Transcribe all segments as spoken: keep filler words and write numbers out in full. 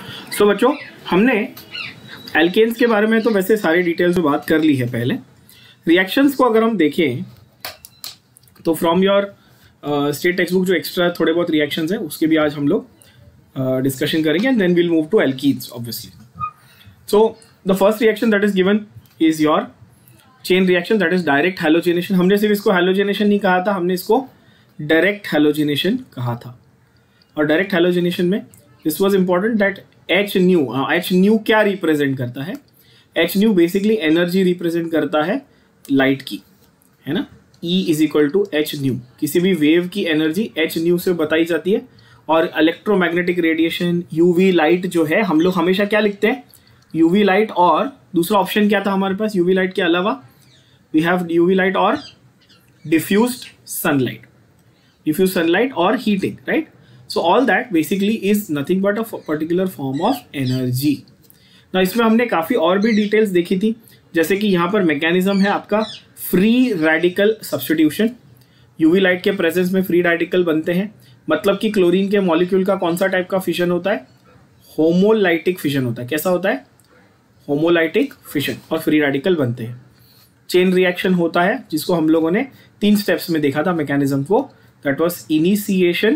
सो so, बच्चों हमने alkanes के बारे में तो वैसे सारी डिटेल्स में बात कर ली है पहले। रिएक्शंस को अगर हम देखें तो from your state text book जो एक्स्ट्रा थोड़े बहुत रिएक्शंस हैं उसके भी आज हम लोग डिस्कशन uh, करेंगे and then will move to alkenes obviously. So the first reaction that is given is your chain reaction, that is direct halogenation. हमने सिर्फ इसको हैलोजिनेशन नहीं कहा था, हमने इसको डायरेक्ट हैलोजिनेशन कहा था। और डायरेक्ट हैलोजिनेशन में this was important that h nu, h nu क्या रिप्रेजेंट करता है? H nu basically energy represent करता है लाइट की, है ना। E is equal to h nu, किसी भी वेव की एनर्जी एच न्यू से बताई जाती है। और इलेक्ट्रोमैग्नेटिक रेडिएशन, यूवी लाइट जो है, हम लोग हमेशा क्या लिखते हैं? यूवी लाइट, और दूसरा ऑप्शन क्या था हमारे पास यूवी लाइट के अलावा? वी हैव यूवी लाइट और डिफ्यूज्ड सनलाइट, डिफ्यूज सनलाइट और heating, right. So all that basically is nothing but a particular form of energy. ना इसमें हमने काफ़ी और भी डिटेल्स देखी थी, जैसे कि यहाँ पर मैकेनिज्म है आपका free radical substitution. UV light के प्रेजेंस में फ्री रेडिकल बनते हैं, मतलब कि क्लोरीन के मॉलिक्यूल का कौन सा टाइप का फिशन होता है? होमोलाइटिक फिशन होता है। कैसा होता है? होमोलाइटिक फिशन, और फ्री रेडिकल बनते हैं। चेन रिएक्शन होता है जिसको हम लोगों ने तीन स्टेप्स में देखा था मैकेनिज्म को, दैट वाज इनिशिएशन,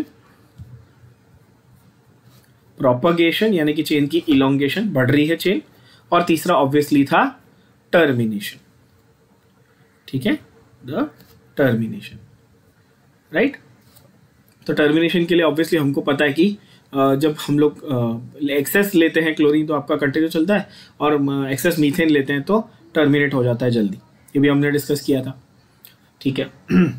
प्रोपगेशन यानी कि चेन की इलोंगेशन, बढ़ रही है चेन, और तीसरा ऑब्वियसली था टर्मिनेशन, ठीक है, द टर्मिनेशन, राइट। तो टर्मिनेशन के लिए ऑब्वियसली हमको पता है कि जब हम लोग एक्सेस लेते हैं क्लोरीन तो आपका कंटिन्यू चलता है, और एक्सेस मीथेन लेते हैं तो टर्मिनेट हो जाता है जल्दी। ये भी हमने डिस्कस किया था, ठीक है।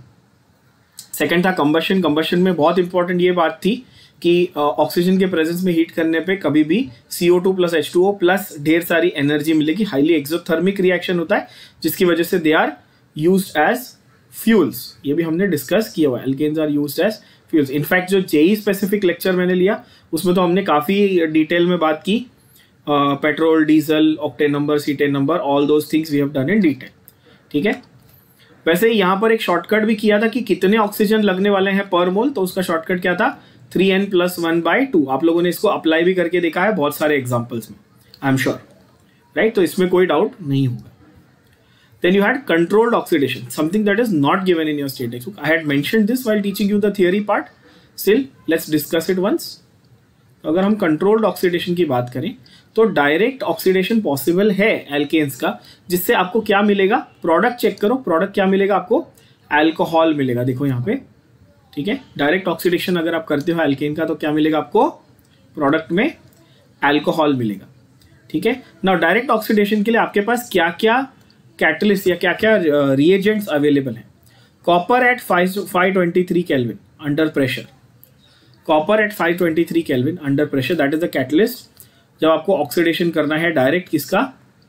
सेकंड था कंबशन। कंबशन में बहुत इंपॉर्टेंट ये बात थी कि ऑक्सीजन के प्रेजेंस में हीट करने पे कभी भी C O two plus H two O plus ढेर सारी एनर्जी मिलेगी। हाईली एक्सोथर्मिक रिएक्शन होता है जिसकी वजह से they are used as fuels. ये भी हमने डिस्कस किया हुआ है, alkanes are used as fuels. In fact जो जेई स्पेसिफिक लेक्चर मैंने लिया उसमें तो हमने काफ़ी डिटेल में बात की, petrol, diesel, octane number, cetane number, all those things we have done in detail, ठीक है। वैसे यहाँ पर एक शॉर्टकट भी किया था कि कितने ऑक्सीजन लगने वाले हैं पर मोल, तो उसका शॉर्टकट क्या था? Three n plus one by two. आप लोगों ने इसको अप्लाई भी करके देखा है बहुत सारे एग्जाम्पल्स में, आई एम श्योर, राइट। तो इसमें कोई डाउट नहीं होगा। Then you had controlled oxidation, something that is not given in your state textbook. I had mentioned this while teaching you the theory part. Still, let's discuss it once. तो अगर हम controlled oxidation की बात करें तो direct oxidation possible है alkanes का, जिससे आपको क्या मिलेगा? प्रोडक्ट चेक करो, प्रोडक्ट क्या मिलेगा आपको? अल्कोहल मिलेगा, देखो यहाँ पे, ठीक है। डायरेक्ट ऑक्सीडेशन अगर आप करते हो एल्केन का तो क्या मिलेगा आपको? प्रोडक्ट में अल्कोहल मिलेगा, ठीक है ना। डायरेक्ट ऑक्सीडेशन के लिए आपके पास क्या क्या कैटलिस्ट या क्या क्या रिएजेंट्स अवेलेबल हैं? Copper at five twenty three kelvin under pressure, copper at five twenty three kelvin under pressure, that is the catalyst जब आपको ऑक्सीडेशन करना है डायरेक्ट किसका?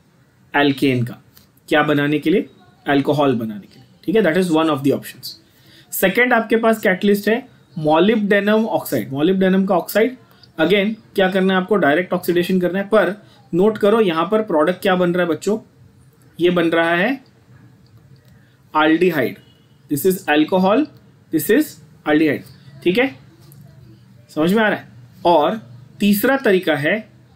एल्केन का। क्या बनाने के लिए? अल्कोहल बनाने के लिए, ठीक है। That is one of the options. Second आपके पास कैटलिस्ट है मॉलिब्डेनम ऑक्साइड। मॉलिब्डेनम का ऑक्साइड, अगेन क्या करना है आपको? डायरेक्ट ऑक्सीडेशन करना है, पर नोट करो यहाँ पर प्रोडक्ट क्या बन रहा है बच्चों? ये बन रहा है aldehyde. This is alcohol, this is aldehyde, ठीक है, समझ में आ रहा है। और तीसरा तरीका है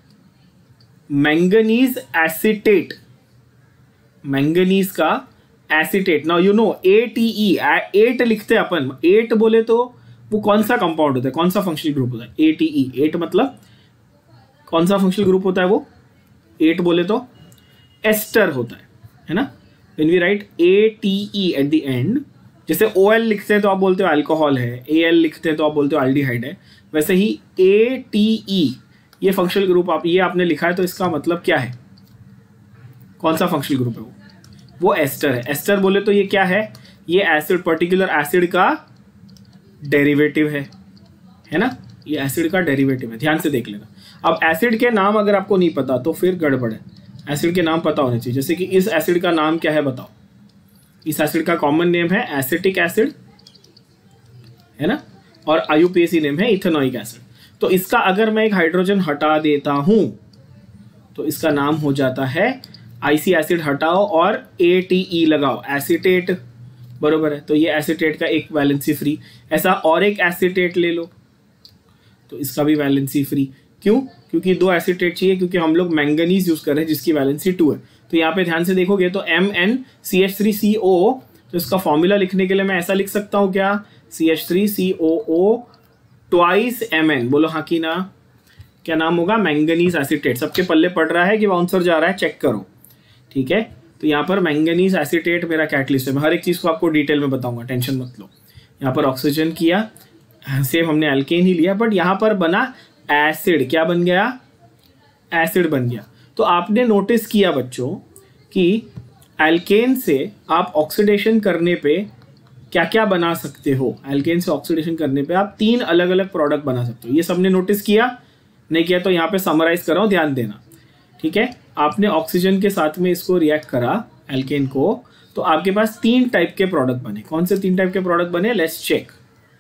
मैंगनीज एसीटेट, मैंगनीज का acetate. Now you know A T E, ate लिखते हैं अपन। एट बोले तो वो कौन सा कंपाउंड होता है, कौन सा फंक्शनल ग्रुप होता है? ए टी ई, एट मतलब कौन सा फंक्शनल ग्रुप होता है वो? एट बोले तो एस्टर होता है, है ना। When we write A T E at the end, जैसे ओ एल लिखते हैं तो आप बोलते हो अल्कोहल है, ए एल लिखते हैं तो आप बोलते हो एल्डिहाइड है, वैसे ही ए टी ई ये फंक्शनल ग्रुप आप ये आपने लिखा है तो इसका मतलब क्या है? कौन सा फंक्शनल ग्रुप है वो? वो एस्टर है। एस्टर बोले तो ये क्या है? ये एसिड, पर्टिकुलर एसिड का डेरिवेटिव है, है ना। ये एसिड का डेरिवेटिव है, ध्यान से देख लेना। अब एसिड के नाम अगर आपको नहीं पता तो फिर गड़बड़ है। एसिड के नाम पता होने चाहिए। जैसे कि इस एसिड का नाम क्या है बताओ? इस एसिड का कॉमन नेम है एसिटिक एसिड, है ना, और I U P A C name है इथेनोइक एसिड। तो इसका अगर मैं एक हाइड्रोजन हटा देता हूं तो इसका नाम हो जाता है आईसी एसिड हटाओ और ए टी ई लगाओ, एसिटेट, बरोबर है। तो ये एसिटेट का एक वैलेंसी फ्री, ऐसा और एक एसिटेट ले लो तो इसका भी वैलेंसी फ्री। क्यों? क्योंकि दो एसीटेट चाहिए, क्योंकि हम लोग मैंगनीज यूज कर रहे हैं जिसकी वैलेंसी टू है। तो यहाँ पे ध्यान से देखोगे तो M N C H three C O, तो इसका फॉर्मूला लिखने के लिए मैं ऐसा लिख सकता हूँ क्या? C H three C O O twice M N. बोलो हाँ कि ना? क्या नाम होगा? Manganese acetate. सबके पल्ले पड़ रहा है कि बाउंसर जा रहा है? चेक करो, ठीक है। तो यहाँ पर मैंगनीज एसीटेट मेरा कैटलिस्ट है। मैं हर एक चीज़ को आपको डिटेल में बताऊंगा, टेंशन मत लो। यहाँ पर ऑक्सीजन किया, सेम हमने एल्केन ही लिया, बट यहाँ पर बना एसिड। क्या बन गया? एसिड बन गया। तो आपने नोटिस किया बच्चों कि एल्केन से आप ऑक्सीडेशन करने पे क्या क्या बना सकते हो? एल्केन से ऑक्सीडेशन करने पे आप तीन अलग अलग प्रोडक्ट बना सकते हो। ये सबने नोटिस किया? नहीं किया तो यहाँ पे समराइज कर रहा हूँ, ध्यान देना, ठीक है। आपने ऑक्सीजन के साथ में इसको रिएक्ट करा, एल्केन को, तो आपके पास तीन टाइप के प्रोडक्ट बने। कौन से तीन टाइप के प्रोडक्ट बने? Let's check.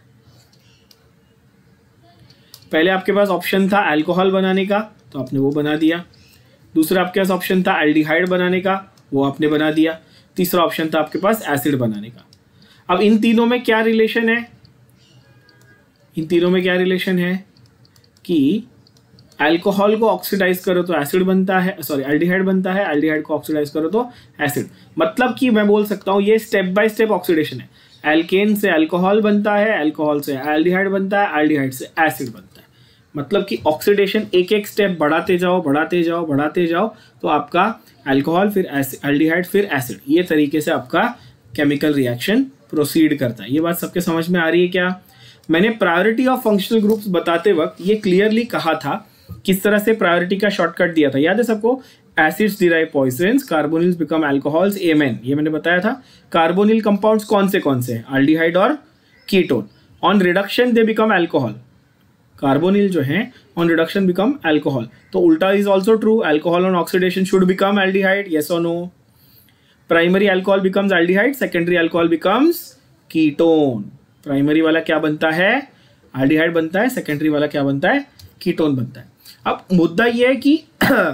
पहले आपके पास ऑप्शन था अल्कोहल बनाने का, तो आपने वो बना दिया। दूसरा आपके पास ऑप्शन था एल्डिहाइड बनाने का, वो आपने बना दिया। तीसरा ऑप्शन था आपके पास एसिड बनाने का। अब इन तीनों में क्या रिलेशन है? इन तीनों में क्या रिलेशन है कि अल्कोहल को ऑक्सीडाइज करो तो एसिड बनता है, सॉरी एल्डिहाइड बनता है, एल्डिहाइड को ऑक्सीडाइज करो तो एसिड। मतलब कि मैं बोल सकता हूँ ये स्टेप बाय स्टेप ऑक्सीडेशन है। एल्केन से अल्कोहल बनता है, अल्कोहल से एल्डिहाइड बनता है, एल्डिहाइड से एसिड बनता है। मतलब कि ऑक्सीडेशन एक एक स्टेप बढ़ाते जाओ बढ़ाते जाओ बढ़ाते जाओ, तो आपका अल्कोहल फिर एल्डिहाइड फिर एसिड, ये तरीके से आपका केमिकल रिएक्शन प्रोसीड करता है। ये बात सबके समझ में आ रही है क्या? मैंने प्रायोरिटी ऑफ फंक्शनल ग्रुप्स बताते वक्त ये क्लियरली कहा था, किस तरह से प्रायोरिटी का शॉर्टकट दिया था, याद है सबको? Acids derive poisons, carbonyls become alcohols, MN, ये मैंने बताया था। कार्बोनिल कंपाउंड्स कौन से कौन से? एल्डिहाइड और ketone. On reduction they become alcohol. Carbonyl जो है ऑन रिडक्शन बिकम अल्कोहल। तो उल्टा is also true, alcohol on oxidation should become aldehyde, yes और no? Primary alcohol becomes aldehyde, secondary alcohol becomes ketone. Primary वाला क्या बनता है? Aldehyde बनता है, सेकेंडरी वाला क्या बनता है? कीटोन बनता है। अब मुद्दा यह है कि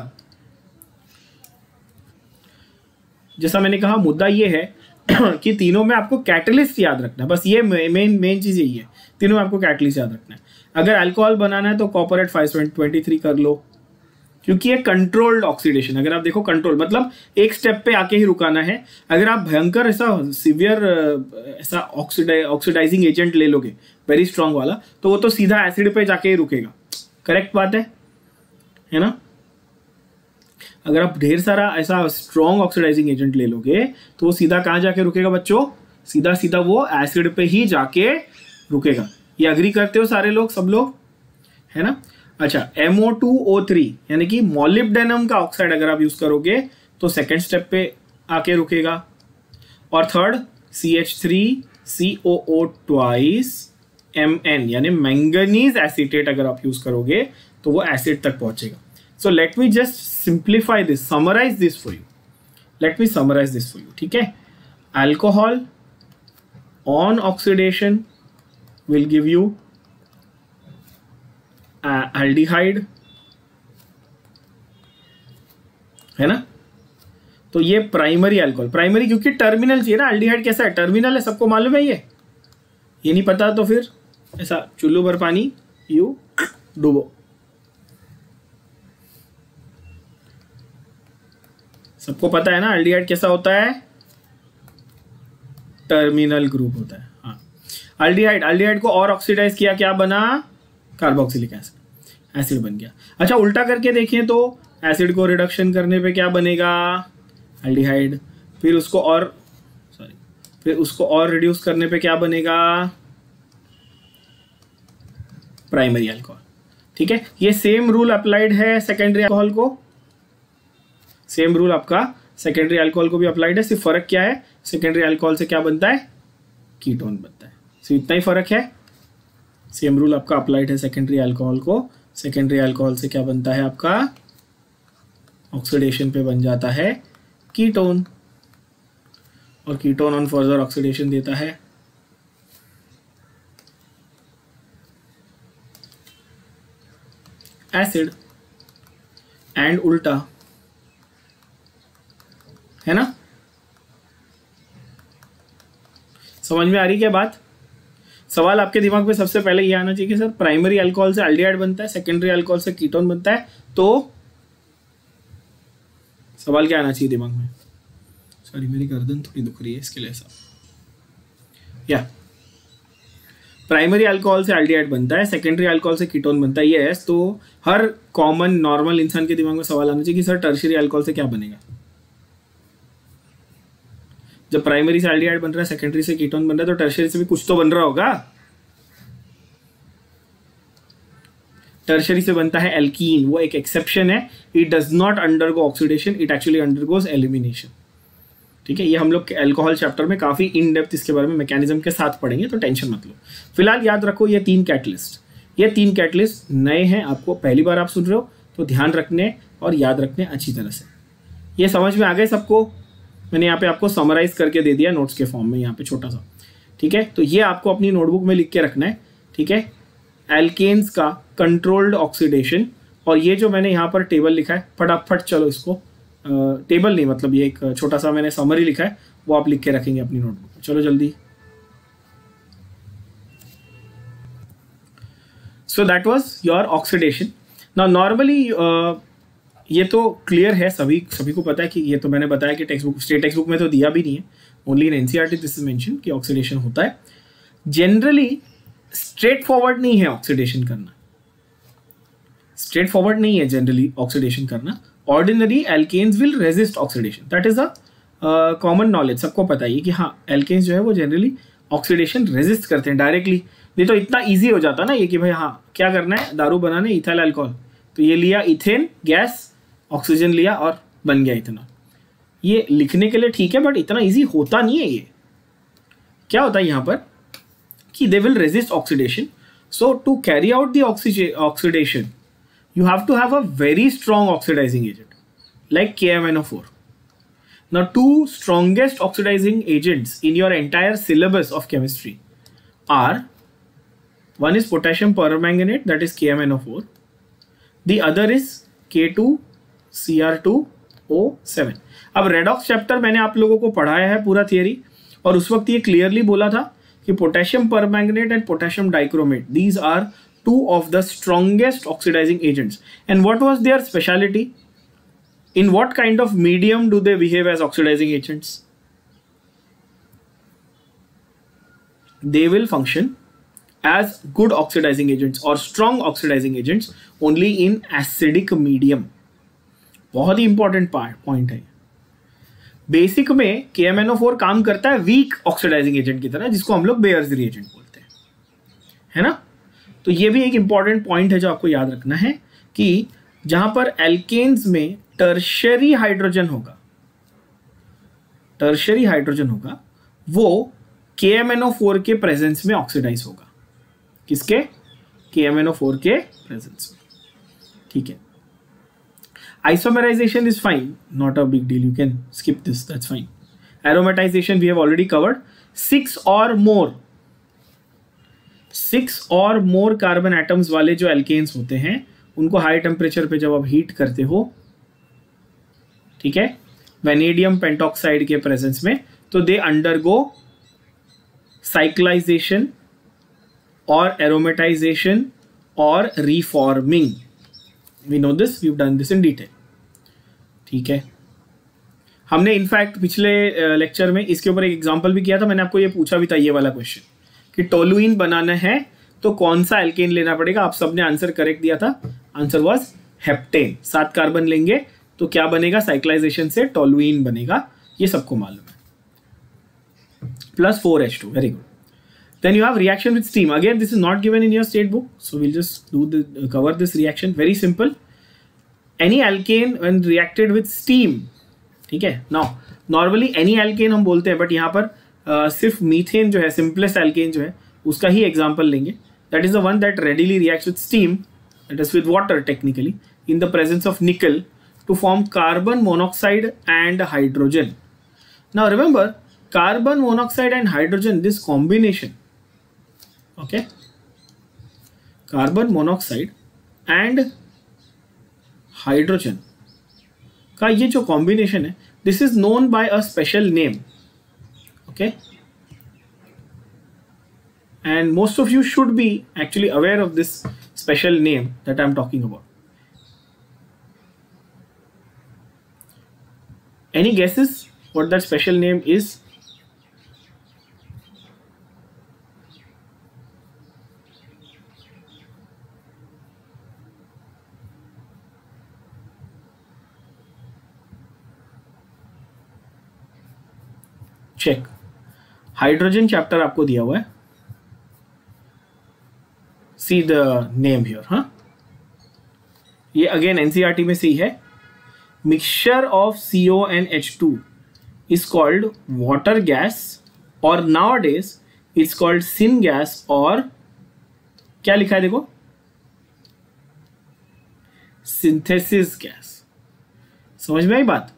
जैसा मैंने कहा, मुद्दा यह है कि तीनों में आपको कैटलिस्ट याद रखना है। बस ये मेन मेन चीज यही है, तीनों में आपको कैटलिस्ट याद रखना है। अगर अल्कोहल बनाना है तो copper at five twenty three कर लो, क्योंकि ये कंट्रोल्ड ऑक्सीडेशन। अगर आप देखो कंट्रोल मतलब एक स्टेप पे आके ही रुकाना है। अगर आप भयंकर ऐसा सीवियर ऐसा ऑक्सीडाइ ऑक्सीडाइजिंग एजेंट ले लोगे, वेरी स्ट्रांग वाला, तो वो तो सीधा एसिड पे जाके ही रुकेगा। करेक्ट बात है है ना? अगर आप ढेर सारा ऐसा स्ट्रॉन्ग ऑक्सीडाइजिंग एजेंट ले लोगे तो वो सीधा कहाँ जाके रुकेगा बच्चों? सीधा सीधा वो एसिड पे ही जाके रुकेगा। ये अग्री करते हो सारे लोग, सब लोग, है ना? अच्छा, M O two O three यानी कि मॉलिब्डेनम का ऑक्साइड अगर आप यूज करोगे तो सेकेंड स्टेप पे आके रुकेगा। और third C H three C O O twice M N यानी मैंगनीज एसीटेट अगर आप यूज करोगे तो वो एसिड तक पहुंचेगा। So let me just simplify this, summarise this for you. Let me summarise this for you, ठीक है? Alcohol on oxidation will give you aldehyde, है ना? तो ये प्राइमरी अल्कोहल, प्राइमरी क्योंकि टर्मिनल चाहिए ना। एल्डिहाइड कैसा है? टर्मिनल है, सबको मालूम है। ये ये नहीं पता तो फिर ऐसा चुल्लू भर पानी यू डूबो। सबको पता है ना एल्डिहाइड कैसा होता है? टर्मिनल ग्रुप होता है। हाँ, एल्डिहाइड एल्डिहाइड को और ऑक्सीडाइज किया, क्या बना? कार्बोक्सिलिक एसिड, एसिड बन गया। अच्छा, उल्टा करके देखें तो एसिड को रिडक्शन करने पे क्या बनेगा? एल्डिहाइड। फिर उसको और सॉरी फिर उसको और रिड्यूस करने पे क्या बनेगा? Primary alcohol. ठीक है, ये सेम रूल अप्लाइड है सेकेंडरी अल्कोहल को, सेम रूल आपका सेकेंडरी अल्कोहल को भी अप्लाइड है। सिर्फ फर्क क्या है? सेकेंडरी अल्कोहल से क्या बनता है? कीटोन बनता है। सिर्फ इतना ही फर्क है। सेम रूल आपका अप्लाइड है सेकेंडरी अल्कोहल को। सेकेंडरी अल्कोहल से क्या बनता है आपका? ऑक्सीडेशन पे बन जाता है कीटोन, और कीटोन ऑन फर्दर ऑक्सीडेशन देता है एसिड, एंड उल्टा, है ना? समझ में आ रही क्या बात? सवाल आपके दिमाग में सबसे पहले ये आना चाहिए कि सर प्राइमरी अल्कोहल से एल्डिहाइड बनता है, सेकेंडरी अल्कोहल से कीटोन बनता है, तो सवाल क्या आना चाहिए दिमाग में? सॉरी मेरी गर्दन थोड़ी दुख रही है इसके लिए ऐसा। या प्राइमरी अल्कोहल से एल्डिहाइड बनता है, सेकेंडरी अल्कोहल से कीटोन बनता है, यस। तो हर कॉमन नॉर्मल इंसान के दिमाग में सवाल आना चाहिए कि सर टर्शियरी अल्कोहल से क्या बनेगा? जब प्राइमरी से एल्डिहाइड बन रहा है, सेकेंडरी से कीटोन बन रहा है, तो टर्शियरी से भी कुछ तो बन रहा होगा। टर्शियरी से बनता है एल्कीन, वो एक एक्सेप्शन है। It does not undergo oxidation, it actually undergoes elimination. ठीक है, ये हम लोग एल्कोहल चैप्टर में काफी इन डेप्थ इसके बारे में मैकेनिज्म के साथ पढ़ेंगे, तो टेंशन मत लो। फिलहाल याद रखो ये तीन कैटलिस्ट, ये तीन कैटलिस्ट नए हैं, आपको पहली बार आप सुन रहे हो, तो ध्यान रखने और याद रखने अच्छी तरह से। ये समझ में आ गए सबको? मैंने यहाँ पे आपको समराइज करके दे दिया नोट्स के फॉर्म में, यहाँ पे छोटा सा। ठीक है, तो ये आपको अपनी नोटबुक में लिख के रखना है। ठीक है, एल्केन्स का कंट्रोल्ड ऑक्सीडेशन, और ये जो मैंने यहाँ पर टेबल लिखा है, फटाफट चलो इसको, टेबल नहीं मतलब ये एक छोटा सा मैंने समरी लिखा है, वो आप लिख के रखेंगे अपनी नोटबुक में। चलो जल्दी। So that was your oxidation. Now normally ये तो क्लियर है, सभी सभी को पता है कि ये तो मैंने बताया कि text book, state text book में तो दिया भी नहीं है, only in NCERT this is mention कि ऑक्सीडेशन होता है। जनरली स्ट्रेट फॉरवर्ड नहीं है ऑक्सीडेशन करना, स्ट्रेट फॉरवर्ड नहीं है जनरली ऑक्सीडेशन करना। Ordinary alkanes will resist oxidation, that is a common knowledge, सबको पता है कि हाँ एल्केन्स जो है वो जनरली ऑक्सीडेशन रेजिस्ट करते हैं डायरेक्टली। नहीं तो इतना ईजी हो जाता ना ये कि भाई हाँ क्या करना है, दारू बनाने इथाइल अल्कोहल, तो ये लिया इथेन गैस, ऑक्सीजन लिया और बन गया इथेनॉल। ये लिखने के लिए ठीक है, बट इतना ईजी होता नहीं है। ये क्या होता है यहाँ पर कि they will resist oxidation, so to carry out the oxidation you have to have a very strong oxidizing agent like K M N O four. Now two strongest oxidizing agents in your entire syllabus of chemistry are, one is potassium permanganate, that is K M N O four, the other is K two C R two O seven. अब redox chapter मैंने आप लोगों को पढ़ाया है पूरा theory, और उस वक्त ये क्लियरली बोला था कि potassium permanganate and potassium dichromate, these are two of the strongest oxidizing agents. And what was their speciality? In what kind of medium do they behave as oxidizing agents? They will function as good oxidizing agents or strong oxidizing agents only in acidic medium. बहुत ही important point है। Basic में K M N O four काम करता है week oxidising agent की तरह, जिसको हम लोग बेयर्स रिएजेंट बोलते हैं, है ना। तो ये भी एक इंपॉर्टेंट पॉइंट है जो आपको याद रखना है कि जहां पर एल्केन्स में टर्शियरी हाइड्रोजन होगा, टर्शियरी हाइड्रोजन होगा, वो K M N O four के प्रेजेंस में ऑक्सीडाइज होगा। किसके? K M N O four के प्रेजेंस में। ठीक है, isomerisation is fine, not a big deal, you can skip this, that's fine. Aromatisation we have already covered. Six और more six और मोर कार्बन एटम्स वाले जो एल्केन्स होते हैं, उनको हाई टेम्परेचर पे जब आप हीट करते हो, ठीक है, वेनेडियम पेंटॉक्साइड के प्रेजेंस में, तो दे अंडरगो साइक्लाइजेशन और एरोमेटाइजेशन और reforming. We know this, we have done this in detail. ठीक है, हमने इनफैक्ट पिछले लेक्चर में इसके ऊपर एक एग्जांपल भी किया था, मैंने आपको ये पूछा भी था ये वाला क्वेश्चन कि टोलुइन बनाना है तो कौन सा एल्केन लेना पड़ेगा। आप सबने आंसर करेक्ट दिया था, आंसर वाज हेप्टेन। सात कार्बन लेंगे तो क्या बनेगा, साइक्लाइजेशन से टोलुइन बनेगा, ये सबको मालूम है। Plus four H two, very good. Then you have reaction with steam, again this is not given in your state book, so will just do the cover this reaction, very simple. Any alkane when reacted with steam, ठीक है। Now normally any alkene हम बोलते हैं, but यहाँ पर Uh, सिर्फ methane जो है, सिंपलेस्ट एल्केन जो है, उसका ही एग्जांपल लेंगे। That is the one that readily reacts with steam, that is with water technically, in the presence of nickel to form carbon monoxide and hydrogen. Now remember, carbon monoxide and hydrogen, this combination, okay, carbon monoxide and hydrogen का ये जो combination है, this is known by a special name, okay, and most of you should be actually aware of this special name that I'm talking about. Any guesses what that special name is? Check. Hydrogen chapter आपको दिया हुआ है. See the name here. हाँ, ये again NCERT में सी है. Mixture of C O and H two is called water gas, और nowadays it's called syn gas, और क्या लिखा है देखो, सिंथेसिस गैस. समझ में आई बात?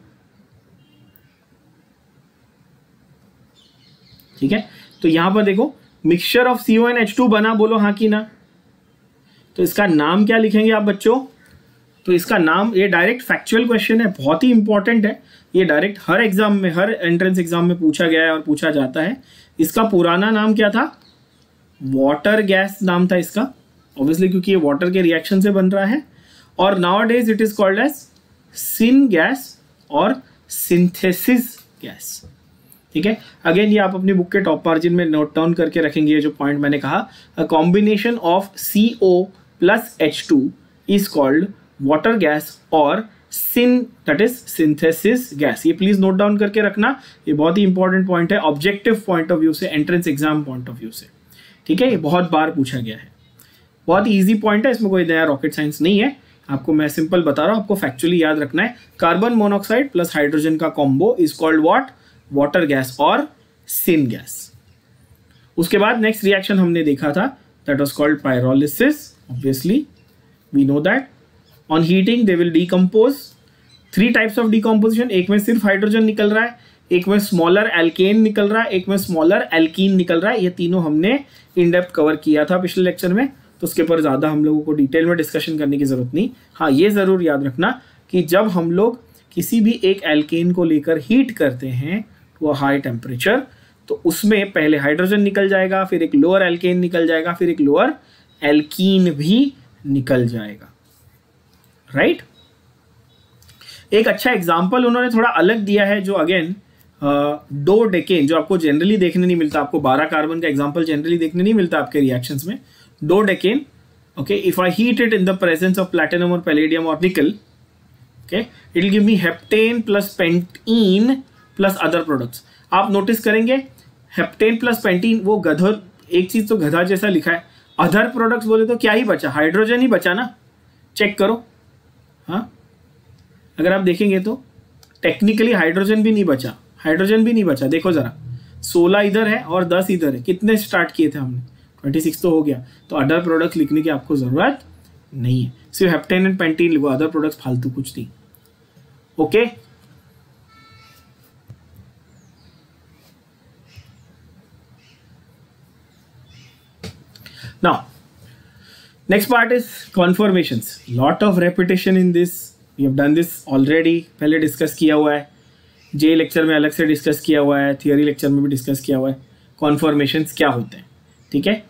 ठीक है. तो यहां पर देखो mixture of C O and H two बना, बोलो हाँ कि ना. तो इसका नाम क्या लिखेंगे आप बच्चों? तो इसका नाम, ये डायरेक्ट फैक्चुअल क्वेश्चन है, बहुत ही इंपॉर्टेंट है. ये डायरेक्ट हर एग्जाम में, हर एंट्रेंस एग्जाम में पूछा गया है और पूछा जाता है. इसका पुराना नाम क्या था? वाटर गैस नाम था इसका, ऑब्वियसली क्योंकि ये वाटर के रिएक्शन से बन रहा है. और nowadays it is called as syn gas और सिंथेसिस गैस. ठीक है. अगेन ये आप अपनी बुक के टॉप मार्जिन में नोट डाउन करके रखेंगे ये जो पॉइंट मैंने कहा. A combination of C O plus H two is called water gas और syn, that is synthesis gas. ये प्लीज नोट डाउन करके रखना, ये बहुत ही इंपॉर्टेंट पॉइंट है ऑब्जेक्टिव पॉइंट ऑफ व्यू से, entrance exam point of view से. ठीक है. ये बहुत बार पूछा गया है, बहुत ईजी पॉइंट है, इसमें कोई नया रॉकेट साइंस नहीं है. आपको मैं सिंपल बता रहा हूँ, आपको फैक्चुअली याद रखना है. कार्बन मोनोऑक्साइड प्लस हाइड्रोजन का combo is called what? Water gas और सिन गैस. उसके बाद नेक्स्ट रिएक्शन हमने देखा था, that was called pyrolysis. Obviously we know that on heating they will decompose. Three types of decomposition, एक में सिर्फ हाइड्रोजन निकल रहा है, एक में स्मॉलर एल्केन निकल रहा है, एक में स्मॉलर एल्कीन निकल रहा है. ये तीनों हमने इन डेप्थ कवर किया था पिछले लेक्चर में, तो उसके ऊपर ज़्यादा हम लोगों को डिटेल में डिस्कशन करने की ज़रूरत नहीं. हाँ, ये ज़रूर याद रखना कि जब हम लोग किसी भी एक एल्केन को लेकर हीट करते हैं वो हाई टेम्परेचर, तो उसमें पहले हाइड्रोजन निकल जाएगा, फिर एक लोअर एल्केन निकल जाएगा, फिर एक लोअर एल्कीन भी निकल जाएगा. Right right? एक अच्छा एग्जांपल उन्होंने थोड़ा अलग दिया है, जो अगेन डो डेकेन, जो आपको जनरली देखने नहीं मिलता. आपको बारह कार्बन का एग्जांपल जनरली देखने नहीं मिलता आपके रिएक्शंस में. Dodecane, okay, if I heat it in the presence of platinum और पैलेडियम और nickel, okay, it will give me heptane plus pentene plus other products. आप नोटिस करेंगे हेप्टेन प्लस पेंटीन, वो गधर, एक चीज तो गधा जैसा लिखा है. अदर प्रोडक्ट्स बोले तो क्या ही बचा? हाइड्रोजन ही बचा ना. चेक करो. हाँ, अगर आप देखेंगे तो टेक्निकली हाइड्रोजन भी नहीं बचा, हाइड्रोजन भी नहीं बचा. देखो जरा, सोलह इधर है और दस इधर है. कितने स्टार्ट किए थे हमने? ट्वेंटी सिक्स तो हो गया. तो अदर प्रोडक्ट्स लिखने की आपको जरूरत नहीं है, सिर्फ हेप्टेन एंड पेंटीन लिखो, अदर प्रोडक्ट्स फालतू कुछ नहीं. Okay. Now, next part is conformations. Lot of repetition in this. We have done this already. पहले डिस्कस किया हुआ है, जे लेक्चर में अलग से डिस्कस किया हुआ है, थियोरी लेक्चर में भी डिस्कस किया हुआ है. कॉन्फॉर्मेशंस क्या होते हैं, ठीक है.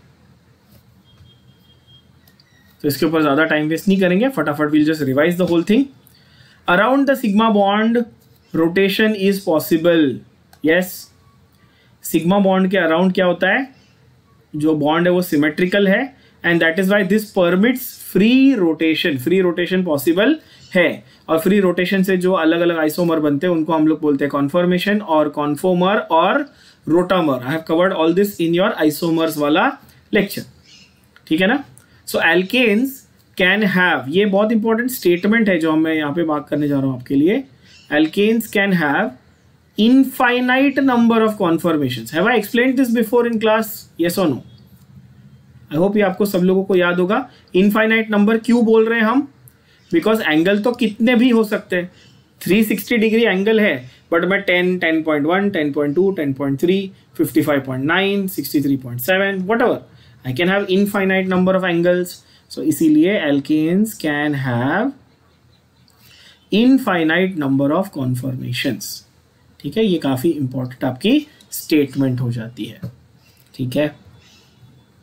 तो इसके ऊपर ज़्यादा टाइम वेस्ट नहीं करेंगे, फटाफट will just revise the whole thing. Around the sigma bond rotation is possible. Yes, sigma bond के अराउंड क्या होता है? जो बॉन्ड है वो सिमेट्रिकल है, and that is why this permits free rotation. Free rotation possible है, और फ्री रोटेशन से जो अलग अलग आइसोमर बनते हैं उनको हम लोग बोलते हैं कॉन्फॉर्मेशन और कॉन्फोमर और rotamer. I have covered all this in your isomers वाला लेक्चर. ठीक है ना. सो एल्केन्स कैन हैव, ये बहुत इंपॉर्टेंट स्टेटमेंट है जो मैं यहाँ पे मार्क करने जा रहा हूँ आपके लिए. Alkanes can have infinite number of conformations. Have I explained this before in class? Yes or no? I hope ये आपको सब लोगों को याद होगा. Infinite number क्यों बोल रहे हैं हम? Because angle तो कितने भी हो सकते हैं. थ्री सिक्सटी डिग्री एंगल है, बट मैं ten, ten point one, ten point two, ten point three, fifty five point nine, sixty three point seven, whatever. I can have infinite number of angles. So इसीलिए alkanes can have infinite number of conformations. ठीक है, ये काफ़ी important आपकी statement हो जाती है. ठीक है.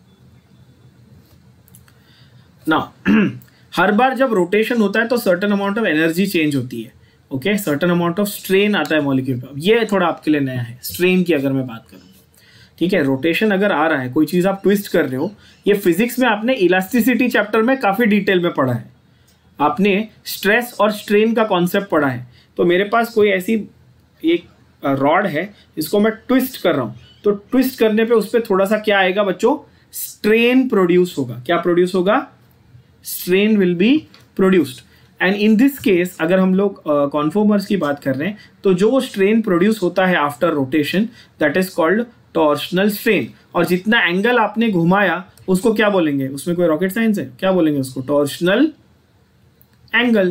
ना हर बार जब रोटेशन होता है तो certain amount of energy change होती है, okay, certain amount of strain आता है मॉलिक्यूल पर। ये थोड़ा आपके लिए नया है, स्ट्रेन की अगर मैं बात करूँ, ठीक है। रोटेशन अगर आ रहा है, कोई चीज़ आप ट्विस्ट कर रहे हो, ये फिजिक्स में आपने इलास्टिसिटी चैप्टर में काफ़ी डिटेल में पढ़ा है, आपने स्ट्रेस और स्ट्रेन का कॉन्सेप्ट पढ़ा है। तो मेरे पास कोई ऐसी एक रॉड है, इसको मैं ट्विस्ट कर रहा हूँ, तो ट्विस्ट करने पे उस पर थोड़ा सा क्या आएगा बच्चों, स्ट्रेन प्रोड्यूस होगा। क्या प्रोड्यूस होगा? Strain will be produced. And in this case अगर हम लोग कॉन्फॉर्मर्स uh, की बात कर रहे हैं, तो जो स्ट्रेन प्रोड्यूस होता है after rotation, that is called torsional strain. और जितना एंगल आपने घुमाया उसको क्या बोलेंगे? उसमें कोई रॉकेट साइंस है? क्या बोलेंगे उसको? Torsional angle.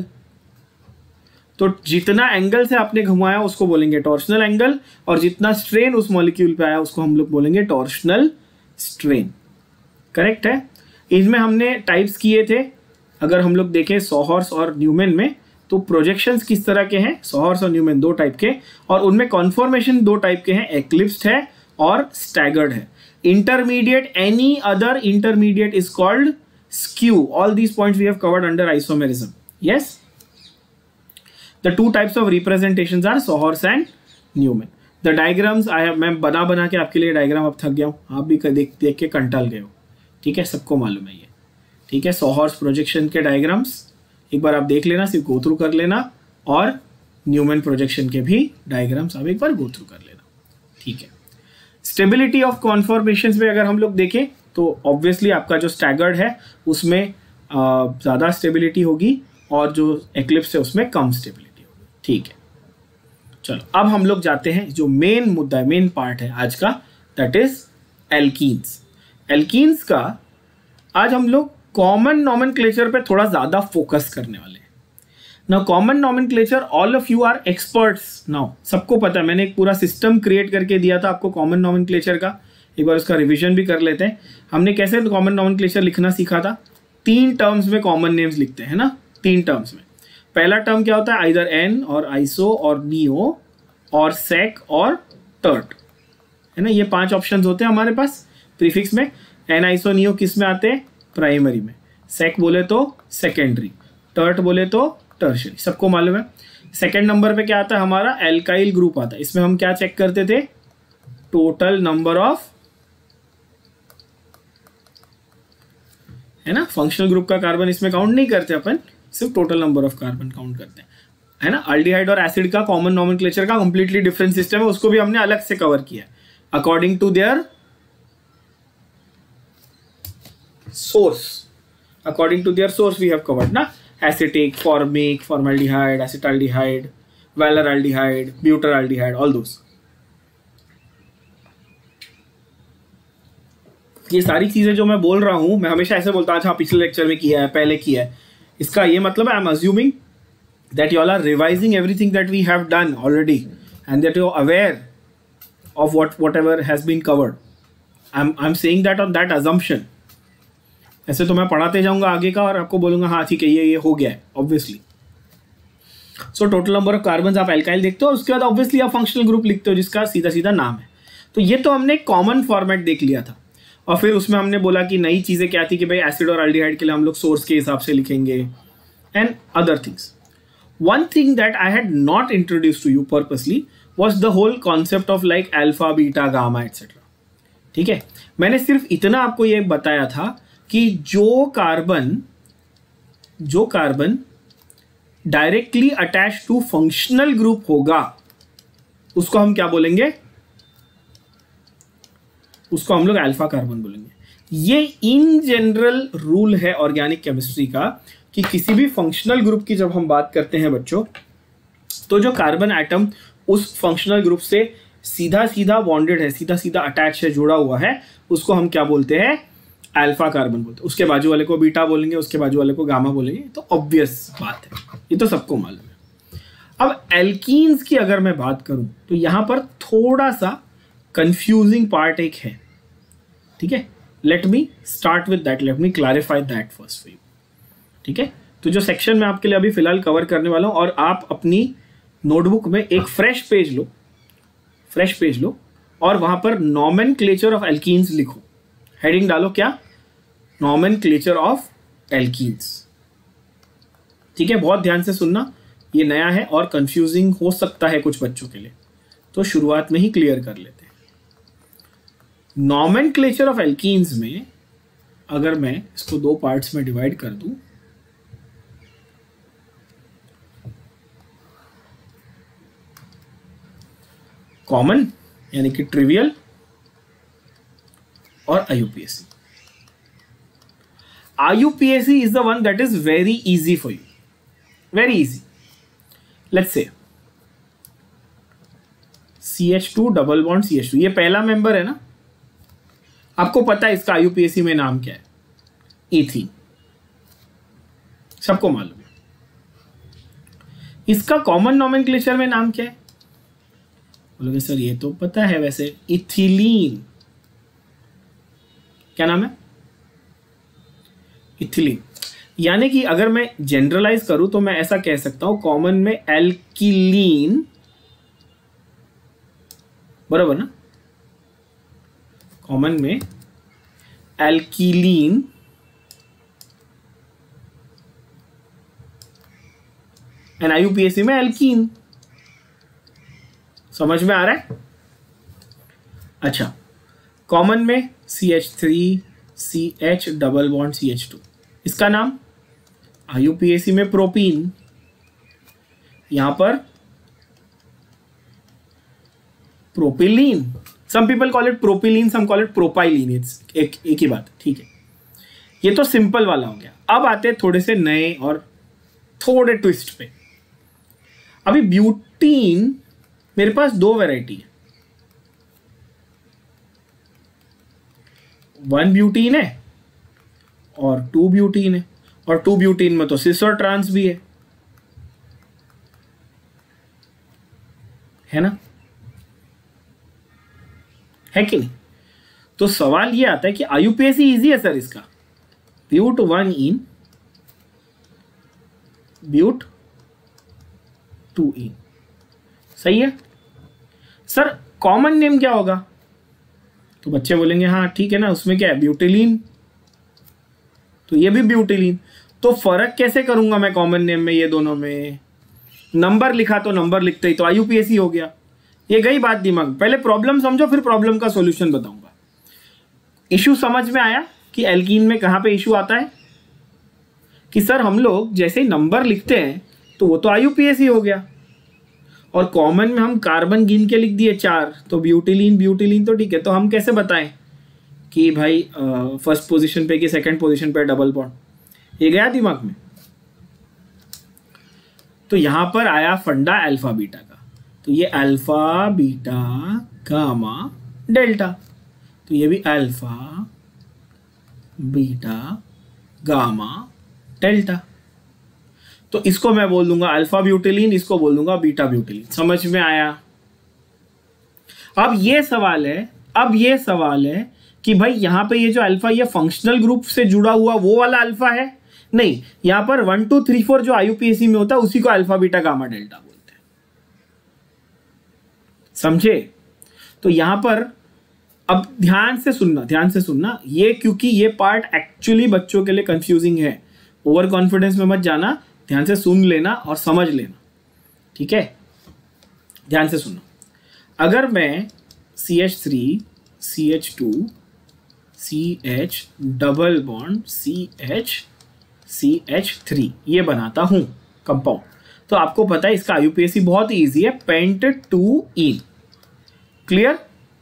तो जितना एंगल से आपने घुमाया उसको बोलेंगे टॉर्शनल एंगल, और जितना स्ट्रेन उस मॉलिक्यूल पे आया उसको हम लोग बोलेंगे टॉर्शनल स्ट्रेन। करेक्ट है। इसमें हमने टाइप्स किए थे, अगर हम लोग देखें सॉहर्स और न्यूमैन में, तो प्रोजेक्शंस किस तरह के हैं? सॉहर्स और न्यूमैन दो टाइप के, और उनमें कॉन्फॉर्मेशन दो टाइप के हैं, एक्लिप्स्ड है और स्टैगर्ड है। Intermediate, any other intermediate is called skew. All these points we have covered under isomerism. Yes, the two types of representations are sawhorse and Newman. The diagrams I have, मैं बना बना के आपके लिए डायग्राम अब थक गया हूँ, आप भी देख देख के कंटाल गए हो, ठीक है, सबको मालूम है ये, ठीक है। सॉहर्स प्रोजेक्शन के डायग्राम्स एक बार आप देख लेना, सिर्फ गो थ्रू कर लेना, और न्यूमैन प्रोजेक्शन के भी डायग्राम्स आप एक बार गो थ्रू कर लेना, ठीक है। स्टेबिलिटी ऑफ कॉन्फॉर्मेशंस में अगर हम लोग देखें तो ऑब्वियसली आपका जो स्टैगर्ड है उसमें ज़्यादा स्टेबिलिटी होगी, और जो एक्लिप्स है उसमें कम स्टेबिलिटी होगी, ठीक है। चलो अब हम लोग जाते हैं जो मेन मुद्दा है, मेन पार्ट है आज का, दैट इज एल्कीन्स। एल्कीन्स का आज हम लोग कॉमन नॉमेनक्लेचर पे थोड़ा ज़्यादा फोकस करने वाले हैं। Now common nomenclature, all of you are experts now, सबको पता है, मैंने एक पूरा सिस्टम क्रिएट करके दिया था आपको कॉमन नॉमेनक्लेचर का, एक बार उसका रिवीजन भी कर लेते हैं। हमने कैसे कॉमन नॉमेनक्लेचर लिखना सीखा था? तीन टर्म्स में कॉमन नेम्स लिखते हैं ना, तीन टर्म्स में। पहला टर्म क्या होता है? आइदर एन और आइसो और नियो और सेक और टर्ट, है ना, ये पांच ऑप्शंस होते हैं हमारे पास प्रीफिक्स में। एन आइसो नियो किस में आते हैं? प्राइमरी में। सेक बोले तो सेकेंडरी, टर्ट बोले तो टर्शरी, सबको मालूम है। सेकेंड नंबर पे क्या आता है हमारा? एल्काइल ग्रुप आता है। इसमें हम क्या चेक करते थे? टोटल नंबर ऑफ, है ना, फंक्शनल ग्रुप का कार्बन इसमें काउंट नहीं करते अपन, सिर्फ total number of carbon count करते हैं, है ना। अल्डिहाइड और एसिड का कॉमन नॉमेनक्लेचर का कंप्लीटली डिफरेंट सिस्टम है, उसको भी हमने अलग से कवर किया according to their source. According to their source we have covered ना, acetic, formic, formaldehyde, acetaldehyde, valeraldehyde, butyraldehyde, all those. ये सारी चीजें जो मैं बोल रहा हूं, मैं हमेशा ऐसे बोलता हूं, अच्छा पिछले लेक्चर में किया है, पहले किया है, इसका ये मतलब I am assuming that you all are revising everything that we have done already and that you are aware of what whatever has been covered. I'm I'm saying that on that assumption. ऐसे तो मैं पढ़ाते जाऊंगा आगे का और आपको बोलूंगा हाँ ठीक है ये ये हो गया है obviously. So total number of carbon आप एल्काइल देखते हो, उसके बाद ऑब्वियसली आप फंक्शनल ग्रुप लिखते हो जिसका सीधा सीधा नाम है। तो ये तो हमने कॉमन फॉर्मेट देख लिया था, और फिर उसमें हमने बोला कि नई चीज़ें क्या थी कि भाई एसिड और एल्डिहाइड के लिए हम लोग सोर्स के हिसाब से लिखेंगे and other things. One thing that I had not introduce to you purposely was the whole concept of like alpha beta gamma etcetera. ठीक है, मैंने सिर्फ इतना आपको ये बताया था कि जो कार्बन जो carbon directly attach to functional group होगा उसको हम क्या बोलेंगे, उसको हम लोग अल्फा कार्बन बोलेंगे। ये इन जनरल रूल है ऑर्गेनिक केमिस्ट्री का कि किसी भी फंक्शनल ग्रुप की जब हम बात करते हैं बच्चों, तो जो कार्बन एटम उस फंक्शनल ग्रुप से सीधा सीधा बॉन्डेड है, सीधा सीधा अटैच है, जुड़ा हुआ है, उसको हम क्या बोलते हैं, अल्फा कार्बन बोलते हैं। उसके बाजू वाले को बीटा बोलेंगे, उसके बाजू वाले को गामा बोलेंगे। तो ऑब्वियस बात है, ये तो सबको मालूम है। अब एल्कीन्स की अगर मैं बात करूं तो यहां पर थोड़ा सा कंफ्यूजिंग पार्ट एक है, ठीक है। Let me start with that, let me clarify that first for you, ठीक है। तो जो सेक्शन मैं आपके लिए अभी फिलहाल कवर करने वाला हूं, और आप अपनी नोटबुक में एक फ्रेश पेज लो, फ्रेश पेज लो और वहां पर नॉमेनक्लेचर ऑफ एल्कीन्स लिखो। हेडिंग डालो क्या, नॉमेनक्लेचर ऑफ एल्कीन्स। ठीक है, बहुत ध्यान से सुनना, ये नया है और कंफ्यूजिंग हो सकता है कुछ बच्चों के लिए, तो शुरुआत में ही क्लियर कर लेते हैं। नॉमेनक्लेचर ऑफ एल्कीन्स में अगर मैं इसको दो पार्ट्स में डिवाइड कर दूं, कॉमन यानी कि ट्रिवियल और IUPAC. IUPAC is the one that is very easy for you, very easy. Let's say C H two double bond C H two, ये पहला मेंबर है ना, आपको पता है इसका आईयूपीएसी में नाम क्या है, इथीन, सबको मालूम है। इसका कॉमन नॉमेनक्लेचर में नाम क्या है? बोलोगे सर ये तो पता है वैसे, इथिलीन। क्या नाम है? इथिलीन। यानी कि अगर मैं जनरलाइज करूं तो मैं ऐसा कह सकता हूं, कॉमन में एल्किलीन, बराबर ना, कॉमन में एल्किलीन एंड आईयूपीएसी में एल्कीन। समझ में आ रहा है? अच्छा, कॉमन में C H three C H double bond C H two, इसका नाम आईयूपीएसी में प्रोपीन, यहां पर propylene. Some people call it propylene, some call it propylene, it's एक एक ही बात, ठीक है। ये तो सिंपल वाला हो गया। अब आते हैं थोड़े से नए और थोड़े ट्विस्ट पे। अभी ब्यूटीन मेरे पास दो वैरायटी है, वन ब्यूटीन है और टू ब्यूटीन है, और टू ब्यूटीन में तो सिस और ट्रांस भी है, है ना, है कि नहीं? तो सवाल ये आता है कि आईयूपीएसी इजी है सर इसका, ब्यूट वन इन, ब्यूट टू इन, सही है सर। कॉमन नेम क्या होगा? तो बच्चे बोलेंगे हाँ ठीक है ना, उसमें क्या है, ब्यूटिलीन, तो ये भी ब्यूटिलीन। तो फर्क कैसे करूंगा मैं कॉमन नेम में, ये दोनों में? नंबर लिखा तो नंबर लिखते ही तो आईयूपीएसी हो गया। ये गई बात दिमाग। पहले प्रॉब्लम समझो, फिर प्रॉब्लम का सॉल्यूशन बताऊंगा। इशू समझ में आया कि एल्कीन में कहां पे इशू आता है? कि सर हम लोग जैसे ही नंबर लिखते हैं तो वो तो आईयूपीएसी हो गया, और कॉमन में हम कार्बन गिन के लिख दिए चार, तो ब्यूटिलीन ब्यूटिलीन तो ठीक है, तो हम कैसे बताएं कि भाई फर्स्ट पोजीशन पे कि सेकंड पोजीशन पे डबल बॉन्ड? ये गया दिमाग में। तो यहां पर आया फंडा अल्फा बीटा का, तो ये अल्फा बीटा गामा डेल्टा, तो ये भी अल्फा बीटा गामा डेल्टा। तो इसको मैं बोल दूंगा अल्फा ब्यूटिलीन, इसको बोल दूंगा बीटा ब्यूटिलीन। समझ में आया? अब ये सवाल है अब ये सवाल है कि भाई यहां पे ये जो अल्फा, ये फंक्शनल ग्रुप से जुड़ा हुआ वो वाला अल्फा है? नहीं, यहां पर वन टू थ्री फोर जो आईयूपीएसी में होता है उसी को अल्फा बीटा गामा डेल्टा बोलते हैं। समझे? तो यहां पर अब ध्यान से सुनना, ध्यान से सुनना ये, क्योंकि ये पार्ट एक्चुअली बच्चों के लिए कंफ्यूजिंग है। ओवर कॉन्फिडेंस में मत जाना, ध्यान से सुन लेना और समझ लेना, ठीक है? ध्यान से सुनना। अगर मैं C H three C H two C H double bond C H C H three ये बनाता हूं कंपाउंड, तो आपको पता है इसका आईयूपीएसी बहुत ही ईजी है, pent two ene. Clear?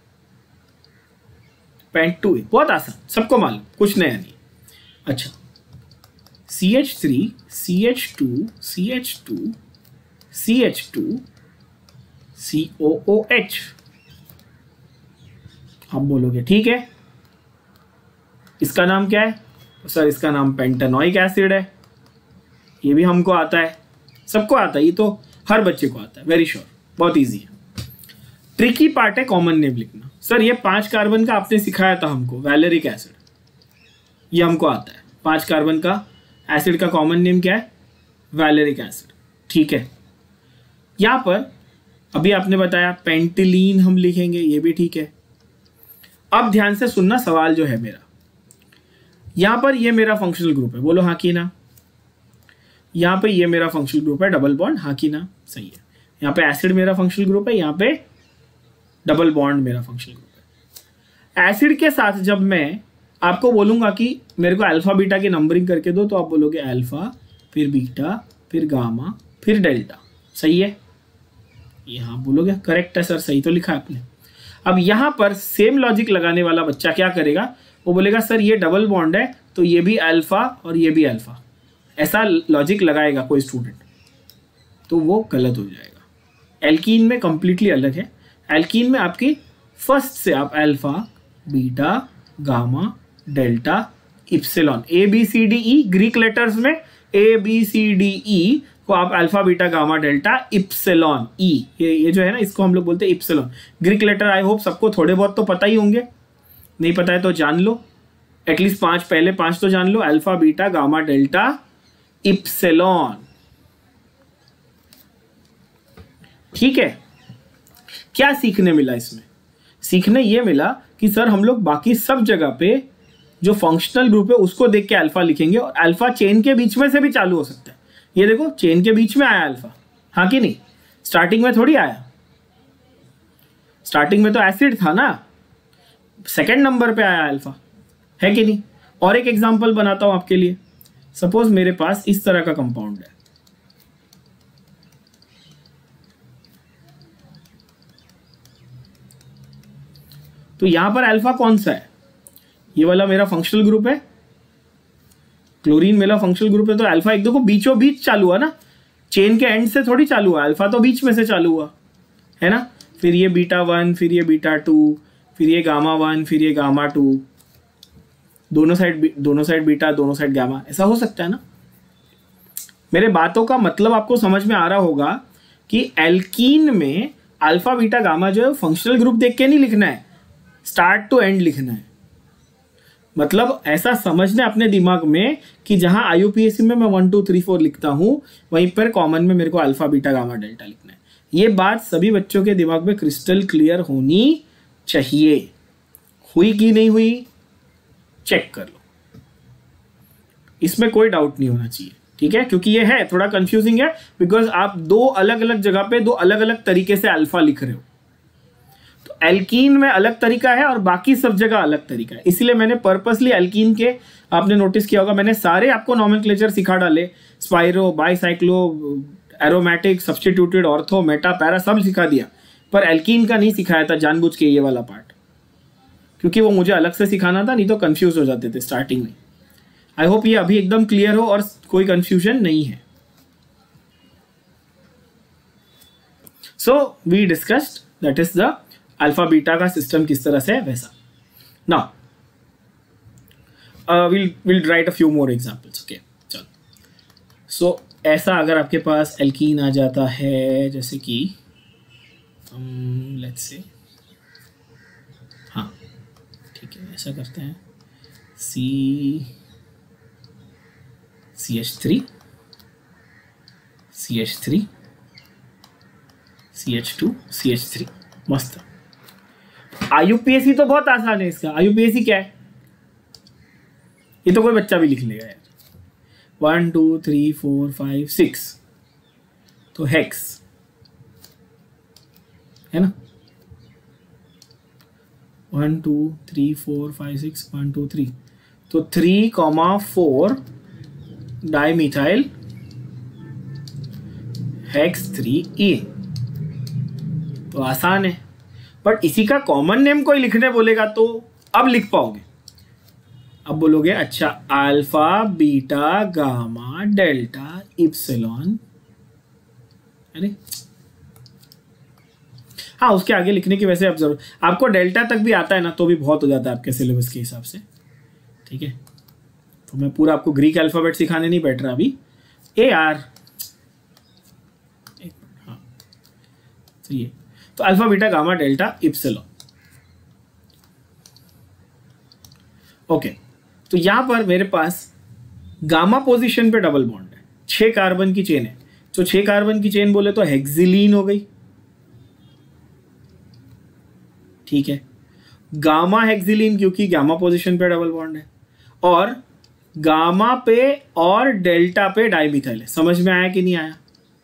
Pent two ene बहुत आसान, सबको मालूम, कुछ नया नहीं। अच्छा, C H three C H two C H two C H two C O O H. आप बोलोगे ठीक है, इसका नाम क्या है? तो सर इसका नाम पेंटानोइक एसिड है। ये भी हमको आता है, सबको आता है, ये तो हर बच्चे को आता है, वेरी श्योर, बहुत इजी है। ट्रिकी पार्ट है कॉमन नेम लिखना। सर ये पांच कार्बन का आपने सिखाया था हमको, वैलेरिक एसिड, ये हमको आता है। पांच कार्बन का एसिड का कॉमन नेम क्या है? वैलेरिक एसिड, ठीक है। यहां पर अभी आपने बताया पेंटिलीन हम लिखेंगे, ये भी ठीक है। अब ध्यान से सुनना सवाल जो है मेरा, यहां पर ये मेरा फंक्शनल ग्रुप है, बोलो हाँ की ना। यहां पे ये मेरा फंक्शनल ग्रुप है डबल बॉन्ड, हाँ की ना, सही है। यहाँ पे एसिड मेरा फंक्शनल ग्रुप है, यहाँ पे डबल बॉन्ड मेरा फंक्शनल ग्रुप है। एसिड के साथ जब मैं आपको बोलूंगा कि मेरे को अल्फा बीटा की नंबरिंग करके दो, तो आप बोलोगे अल्फा, फिर बीटा, फिर गामा, फिर डेल्टा, सही है। यहाँ बोलोगे करेक्ट है सर, सही तो लिखा है आपने। अब यहाँ पर सेम लॉजिक लगाने वाला बच्चा क्या करेगा, वो बोलेगा सर ये डबल बॉन्ड है तो ये भी अल्फा और ये भी अल्फा, ऐसा लॉजिक लगाएगा कोई स्टूडेंट, तो वो गलत हो जाएगा। एल्कीन में कंप्लीटली अलग है। एल्कीन में आपकी फर्स्ट से आप alpha, beta, gamma, delta, epsilon, A B C D E, Greek letters में A B C D E को आप alpha, beta, gamma, delta, epsilon, E, ये ये जो है ना इसको हम लोग बोलते हैं epsilon. Greek letter I hope सबको थोड़े बहुत तो पता ही होंगे, नहीं पता है तो जान लो, एटलीस्ट पांच, पहले पांच तो जान लो, alpha, beta, gamma, delta, epsilon, ठीक है। क्या सीखने मिला इसमें? सीखने ये मिला कि सर हम लोग बाकी सब जगह पे जो फंक्शनल ग्रुप है उसको देख के अल्फा लिखेंगे, और अल्फा चेन के बीच में से भी चालू हो सकता है। ये देखो चेन के बीच में आया अल्फा, हाँ कि नहीं, स्टार्टिंग में थोड़ी आया, स्टार्टिंग में तो एसिड था ना, सेकंड नंबर पे आया अल्फा, है कि नहीं। और एक एग्जांपल बनाता हूं आपके लिए। सपोज मेरे पास इस तरह का कंपाउंड है, तो यहां पर अल्फा कौन सा है, ये वाला मेरा फंक्शनल ग्रुप है, क्लोरीन मेरा फंक्शनल ग्रुप है, तो अल्फा एक दो को बीचों बीच चालू हुआ ना, चेन के एंड से थोड़ी चालू हुआ, अल्फा तो बीच में से चालू हुआ है ना। फिर ये बीटा वन, फिर ये बीटा टू, फिर ये गामा वन, फिर ये गामा टू, दोनों साइड दोनों साइड बीटा, दोनों साइड गामा, ऐसा हो सकता है ना। मेरे बातों का मतलब आपको समझ में आ रहा होगा कि एल्कीन में अल्फा, बीटा, गामा जो है फंक्शनल ग्रुप देख के नहीं लिखना है, स्टार्ट टू एंड लिखना है। मतलब ऐसा समझना अपने दिमाग में कि जहां आईयूपीएसी में मैं वन टू थ्री फोर लिखता हूं, वहीं पर कॉमन में मेरे को अल्फा, बीटा, गामा, डेल्टा लिखना है। ये बात सभी बच्चों के दिमाग में क्रिस्टल क्लियर होनी चाहिए। हुई कि नहीं हुई, चेक कर लो, इसमें कोई डाउट नहीं होना चाहिए, ठीक है। क्योंकि ये है थोड़ा कंफ्यूजिंग है, बिकॉज आप दो अलग अलग जगह पे दो अलग अलग तरीके से अल्फा लिख रहे हो। तो एल्कीन में अलग तरीका है और बाकी सब जगह अलग तरीका है, इसीलिए मैंने पर्पसली एल्कीन के, आपने नोटिस किया होगा मैंने सारे आपको नॉमेनक्लेचर सिखा डाले, spiro, bicyclo, aromatic, substituted, ortho, meta, para, सब सिखा दिया, पर एल्कीन का नहीं सिखाया था जानबूझ के ये वाला पार्ट, क्योंकि वो मुझे अलग से सिखाना था, नहीं तो कंफ्यूज हो जाते थे स्टार्टिंग में। आई होप ये अभी एकदम क्लियर हो और कोई कंफ्यूजन नहीं है। So we discussed that is the alpha beta का सिस्टम किस तरह से है वैसा। Now will will write a few more examples, okay चलो। सो ऐसा अगर आपके पास एल्कीन आ जाता है, जैसे कि लेट्स से, हाँ ठीक है, ऐसा करते हैं, C C H three, C H three, C H two, C H three, मस्त। आईयूपीएसी तो बहुत आसान है इसका। आईयूपीएसी क्या है, ये तो कोई बच्चा भी लिख लेगा यार। One two three four five six, तो हेक्स है ना, one two three four five six, one two three, तो three comma four dimethyl hex three ene, तो आसान है। बट इसी का कॉमन नेम कोई लिखने बोलेगा तो अब लिख पाओगे, अब बोलोगे अच्छा alpha, beta, gamma, delta, epsilon, अरे हाँ उसके आगे लिखने की वैसे अब जरूर, आपको डेल्टा तक भी आता है ना तो भी बहुत हो जाता है आपके सिलेबस के हिसाब से, ठीक है। तो मैं पूरा आपको ग्रीक अल्फाबेट सिखाने नहीं बैठ रहा अभी। ए आर, हाँ तो ये, तो alpha, beta, gamma, delta, epsilon, okay. तो यहां पर मेरे पास गामा पोजीशन पे डबल बॉन्ड है, छह कार्बन की चेन है, तो छह कार्बन की चेन बोले तो हेक्सिलीन हो गई, ठीक है। गामा हेक्सिलीन क्योंकि गामा पोजीशन पे डबल बॉन्ड है, और गामा पे और डेल्टा पे डाइमिथाइल है। समझ में आया कि नहीं आया?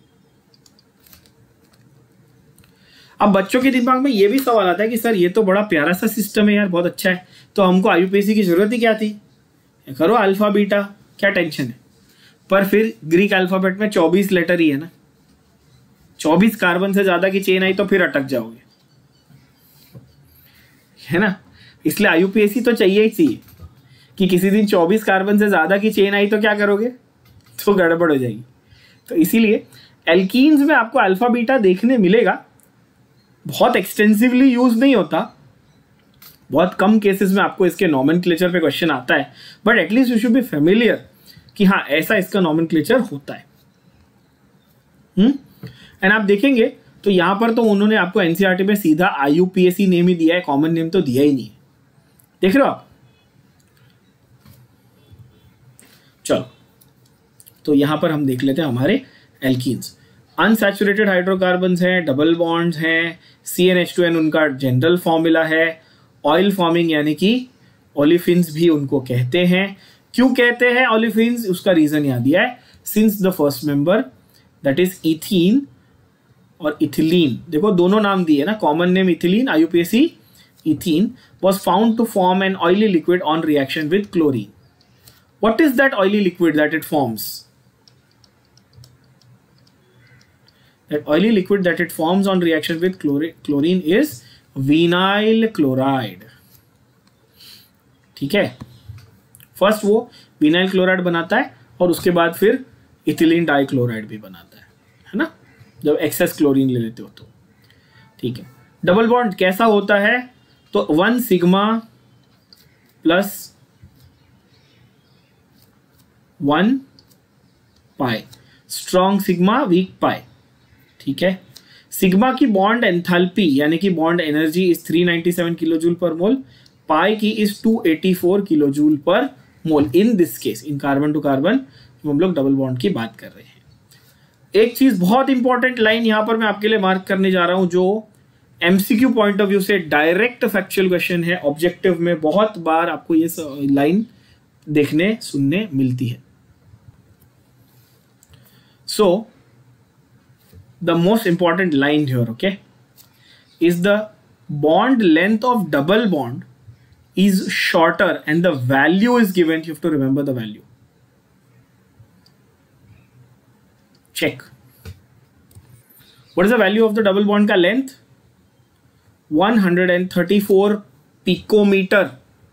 अब बच्चों के दिमाग में ये भी सवाल आता है कि सर ये तो बड़ा प्यारा सा सिस्टम है यार, बहुत अच्छा है, तो हमको आईयूपीएसी की जरूरत ही क्या थी? करो अल्फा बीटा, क्या टेंशन है? पर फिर ग्रीक अल्फाबेट में चौबीस लेटर ही है ना, चौबीस कार्बन से ज्यादा की चेन आई तो फिर अटक जाओगे, है ना। इसलिए आईयूपीएसी तो चाहिए ही चाहिए कि किसी दिन चौबीस कार्बन से ज्यादा की चेन आई तो क्या करोगे? तो गड़बड़ हो जाएगी। तो इसीलिए एल्कीन्स में आपको अल्फा बीटा देखने मिलेगा, बहुत एक्सटेंसिवली यूज नहीं होता, बहुत कम केसेस में आपको इसके नॉमेनक्लेचर पे क्वेश्चन आता है, but at least you should be familiar कि हाँ ऐसा इसका नॉमेनक्लेचर होता है। हम्म एंड आप देखेंगे तो यहां पर तो उन्होंने आपको एनसीईआरटी में सीधा आईयूपीएसी नेम ही दिया है, कॉमन नेम तो दिया ही नहीं है। देख रहे हो आप? चलो तो यहां पर हम देख लेते हैं हमारे एल्कीन्स। अनसैचुरेटेड हाइड्रोकार्बन्स हैं, डबल बॉन्ड्स हैं, C N H two N उनका जनरल फॉर्मूला है, ऑयल फॉर्मिंग यानी कि ओलिफिन्स भी उनको कहते हैं। क्यों कहते हैं ओलिफिन्स? उसका रीजन यहां दिया है, since the first member that is ethene और इथिलीन, देखो दोनों नाम दिए ना, common name ethylene, IUPAC ethene, was found to form an oily liquid on reaction with chlorine. What is that oily liquid that it forms? That oily liquid that it forms on reaction with chlorine is vinyl chloride. ठीक है, first वो vinyl chloride बनाता है और उसके बाद फिर ethylene dichloride भी बनाता है, है ना, जब एक्सेस क्लोरीन ले लेते हो तो। ठीक है, डबल बॉन्ड कैसा होता है? तो one sigma plus one pi, strong sigma weak pi. ठीक है, सिग्मा की बॉन्ड एंथैल्पी यानी कि bond energy is three ninety seven kilo joule per mole, pi की is two eighty four kilo joule per mole in this case, in carbon to carbon हम लोग double bond की बात कर रहे हैं। एक चीज बहुत इंपॉर्टेंट लाइन यहां पर मैं आपके लिए मार्क करने जा रहा हूं, जो एमसीक्यू पॉइंट ऑफ व्यू से डायरेक्ट फैक्चुअल क्वेश्चन है, ऑब्जेक्टिव में बहुत बार आपको ये लाइन देखने सुनने मिलती है। So the most important line here, okay, is the bond length of double bond is shorter and the value is given. You have to remember the value. Check. What is the value of the double bond ka length? one hundred thirty-four picometer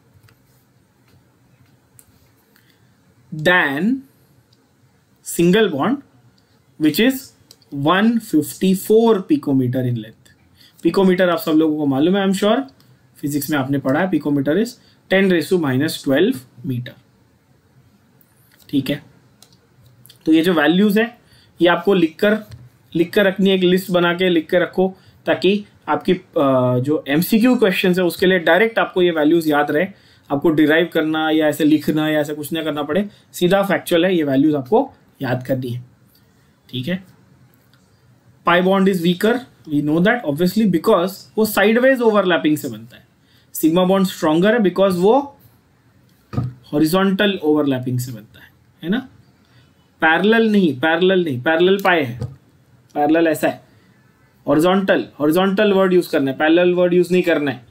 than single bond which is one fifty-four picometer in length. Picometer आप सब लोगों को मालूम है, I am sure, physics में आपने पढ़ा है, picometre is ten raise to minus twelve metre. ठीक है, तो ये जो वैल्यूज है ये आपको लिखकर लिखकर रखनी है, एक लिस्ट बना के लिख कर रखो, ताकि आपकी जो एमसीक्यू क्वेश्चंस है उसके लिए डायरेक्ट आपको ये वैल्यूज याद रहे, आपको डिराइव करना या ऐसे लिखना या ऐसे कुछ ना करना पड़े, सीधा फैक्चुअल है, ये वैल्यूज आपको याद करनी है। ठीक है, pi bond is weaker, we know that obviously, because वो साइडवेज ओवरलैपिंग से बनता है। सिग्मा बॉन्ड स्ट्रॉन्गर है बिकॉज वो हॉरिजॉन्टल ओवरलैपिंग से बनता है, है ना, पैरेलल नहीं, पैरेलल नहीं, पैरेलल पाए है, पैरेलल ऐसा है, हॉरिजॉन्टल, हॉरिजॉन्टल वर्ड यूज करना है, पैरेलल वर्ड यूज नहीं करना है।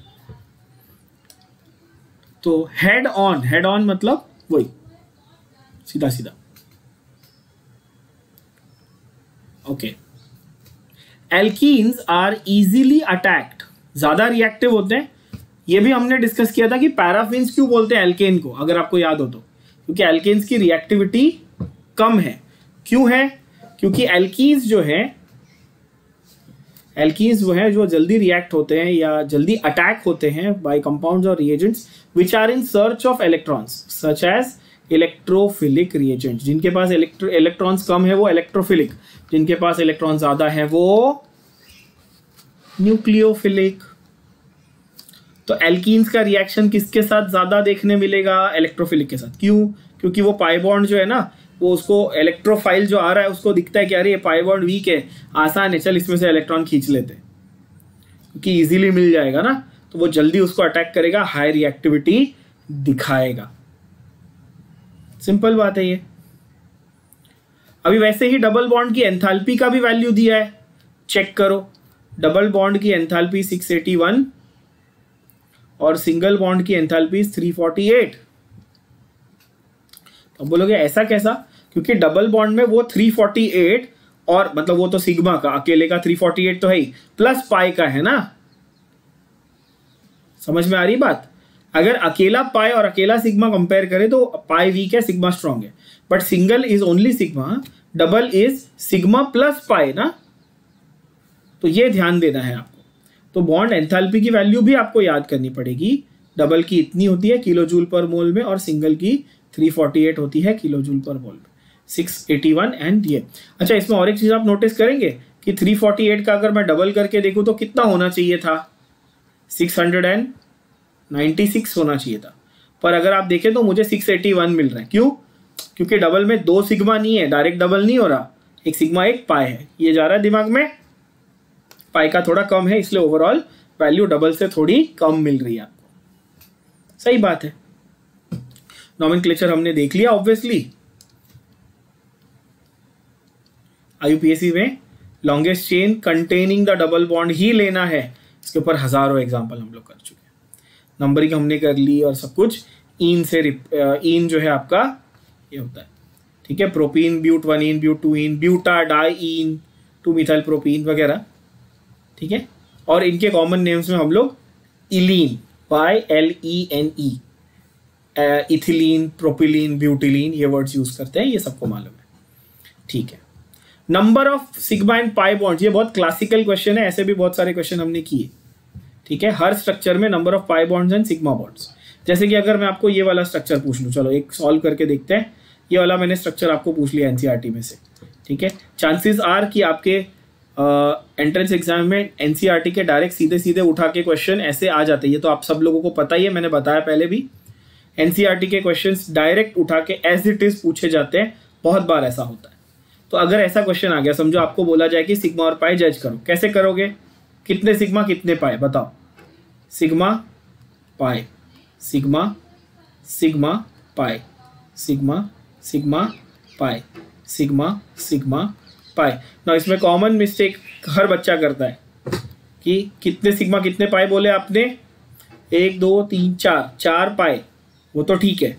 तो हेड ऑन, हेड ऑन मतलब वही सीधा सीधा। Okay, alkenes are easily attacked, ज्यादा रिएक्टिव होते हैं, ये भी हमने डिस्कस किया था कि पैराफिन्स क्यों बोलते हैं एल्केन को, अगर आपको याद हो तो, क्योंकि एल्केन्स की रिएक्टिविटी कम है। क्यों है? क्योंकि एल्कीन्स जो है, एल्कीन्स वो है जो जल्दी रिएक्ट होते हैं या जल्दी अटैक होते हैं बाय कंपाउंड्स और reagents which are in search of electrons, such as electrophilic reagents. जिनके पास इलेक्ट्रो इलेक्ट्रॉन्स कम है वो इलेक्ट्रोफिलिक, जिनके पास इलेक्ट्रॉन ज्यादा है वो न्यूक्लियोफिलिक। तो एल्कीन्स का रिएक्शन किसके साथ ज्यादा देखने मिलेगा? इलेक्ट्रोफिलिक के साथ। क्यों? क्योंकि वो पाई बॉन्ड जो है ना, वो उसको इलेक्ट्रोफाइल जो आ रहा है उसको दिखता है कि अरे ये पाई बॉन्ड वीक है, आसान है, चल इसमें से इलेक्ट्रॉन खींच लेते हैं, क्योंकि इजीली मिल जाएगा ना, तो वो जल्दी उसको अटैक करेगा, हाई रिएक्टिविटी दिखाएगा। सिंपल बात है ये। अभी वैसे ही डबल बॉन्ड की एंथैल्पी का भी वैल्यू दिया है, चेक करो। डबल बॉन्ड की एंथैल्पी सिक्स एटी वन और सिंगल बॉन्ड की एंथैल्पी थ्री फोर्टी एट। अब बोलोगे ऐसा कैसा? क्योंकि डबल बॉन्ड में वो थ्री फोर्टी एट और मतलब वो तो सिग्मा का, अकेले का थ्री फोर्टी एट तो है ही, प्लस पाई का है ना। समझ में आ रही बात? अगर अकेला पाई और अकेला सिग्मा कंपेयर करें तो पाई वीक है, सिग्मा स्ट्रॉन्ग है, but single is only sigma, double is sigma plus pi ना। तो ये ध्यान देना है आपको। तो बॉन्ड एंथैल्पी की वैल्यू भी आपको याद करनी पड़ेगी। डबल की इतनी होती है किलो जूल पर मोल में और सिंगल की थ्री फोर्टी एट होती है किलो जूल पर मोल में, सिक्स एटी वन एंड ये। अच्छा, इसमें और एक चीज आप नोटिस करेंगे कि थ्री फोर्टी एट का अगर मैं डबल करके देखूं तो कितना होना चाहिए था? सिक्स नाइंटी सिक्स होना चाहिए था, पर अगर आप देखें तो मुझे सिक्स एटी वन मिल रहा है। क्यों? क्योंकि डबल में दो सिग्मा नहीं है, डायरेक्ट डबल नहीं हो रहा, एक सिग्मा एक पाई है। ये जा रहा है दिमाग में, पाई का थोड़ा कम है, इसलिए ओवरऑल वैल्यू डबल से थोड़ी कम मिल रही है आपको। सही बात है। नॉमेनक्लेचर हमने देख लिया ऑब्वियसली। आईयूपीएससी में longest chain containing the double bond ही लेना है। इसके ऊपर हजारों एग्जांपल हम लोग कर चुके हैं। नंबरिंग हमने कर ली और सब कुछ। इन से इन जो है आपका ये होता है, ठीक है, propene, but one ene, but two ene, buta di ene, two methyl propene वगैरह, ठीक है। और इनके कॉमन नेम्स में हम लोग ylene, Y L E N E, ethylene, propylene, butylene, ये वर्ड्स यूज करते हैं, ये सबको मालूम है, ठीक है। Number of sigma and pi bonds, ये बहुत क्लासिकल क्वेश्चन है, ऐसे भी बहुत सारे क्वेश्चन हमने किए, ठीक है। हर स्ट्रक्चर में number of pi bonds and sigma bonds. जैसे कि अगर मैं आपको ये वाला स्ट्रक्चर पूछ लूँ, चलो एक सॉल्व करके देखते हैं। ये वाला मैंने स्ट्रक्चर आपको पूछ लिया एनसीईआरटी में से, ठीक है। चांसेस आर कि आपके एंट्रेंस uh, एग्जाम में एनसीईआरटी के डायरेक्ट सीधे सीधे उठा के क्वेश्चन ऐसे आ जाते हैं। ये तो आप सब लोगों को पता ही है, मैंने बताया पहले भी। एनसीईआरटी के क्वेश्चंस डायरेक्ट उठा के एज इट इज पूछे जाते हैं, बहुत बार ऐसा होता है। तो अगर ऐसा क्वेश्चन आ गया, समझो आपको बोला जाए कि सिग्मा और पाई जज करो, कैसे करोगे? कितने सिग्मा कितने पाई बताओ? Sigma pi, sigma sigma pi, sigma sigma pi, sigma sigma pi. ना इसमें कॉमन मिस्टेक हर बच्चा करता है कि कितने सिग्मा कितने पाई बोले आपने? एक दो तीन चार, चार पाई, वो तो ठीक है,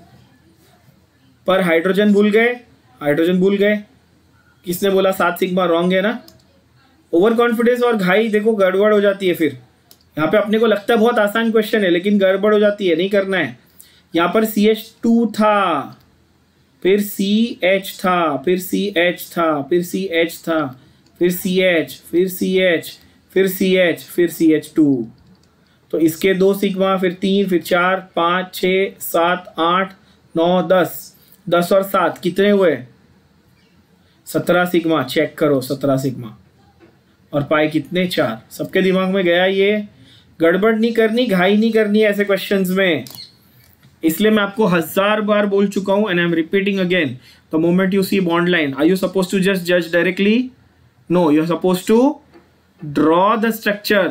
पर हाइड्रोजन भूल गए, हाइड्रोजन भूल गए। किसने बोला सात सिग्मा? रॉन्ग है ना। ओवर कॉन्फिडेंस और घाई देखो गड़बड़ हो जाती है। फिर यहाँ पे अपने को लगता है बहुत आसान क्वेश्चन है, लेकिन गड़बड़ हो जाती है, नहीं करना है। यहाँ पर सी एच टू था, फिर सी एच था, फिर सी एच था, फिर सी एच था, फिर सी एच, फिर सी एच, फिर सी एच, फिर सी एच टू। तो इसके दो सिग्मा, फिर तीन, फिर चार, पाँच, छः, सात, आठ, नौ, दस, दस और सात कितने हुए? सत्रह सिग्मा। चेक करो, सत्रह सिग्मा। और पाई कितने? चार। सबके दिमाग में गया ये? गड़बड़ नहीं करनी, घाई नहीं करनी ऐसे क्वेश्चंस में। इसलिए मैं आपको हजार बार बोल चुका हूं, and I am repeating again, the moment you see bond line, are you suppose to just जज directly? No, you are suppose to draw the structure,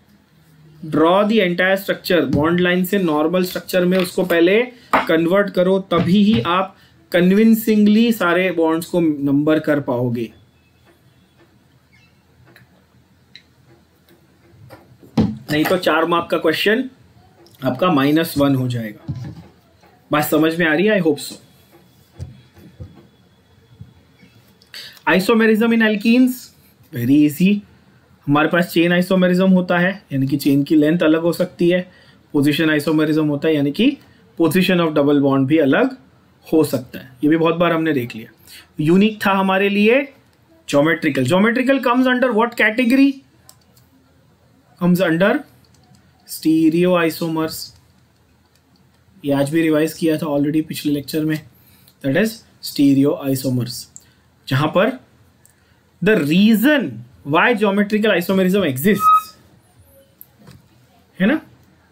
draw the entire structure. Bond line से normal structure में उसको पहले convert करो, तभी ही आप convincingly सारे bonds को नंबर कर पाओगे। नहीं तो चार मार्क का क्वेश्चन आपका माइनस वन हो जाएगा। बात समझ में आ रही है? I hope so. Isomerism in alkenes, very easy. हमारे पास चेन आइसोमेरिज्म होता है, यानी कि चेन की लेंथ अलग हो सकती है। पोजीशन आइसोमेरिज्म होता है, यानी कि पोजीशन ऑफ डबल बॉन्ड भी अलग हो सकता है। ये भी बहुत बार हमने देख लिया। यूनिक था हमारे लिए geometrical. Geometrical comes under what category? Comes under stereo isomers. ये आज भी रिवाइज किया था ऑलरेडी पिछले लेक्चर में, दैट इज स्टीरियो आइसोमर्स, जहां पर the reason why geometrical isomerism exists, है ना,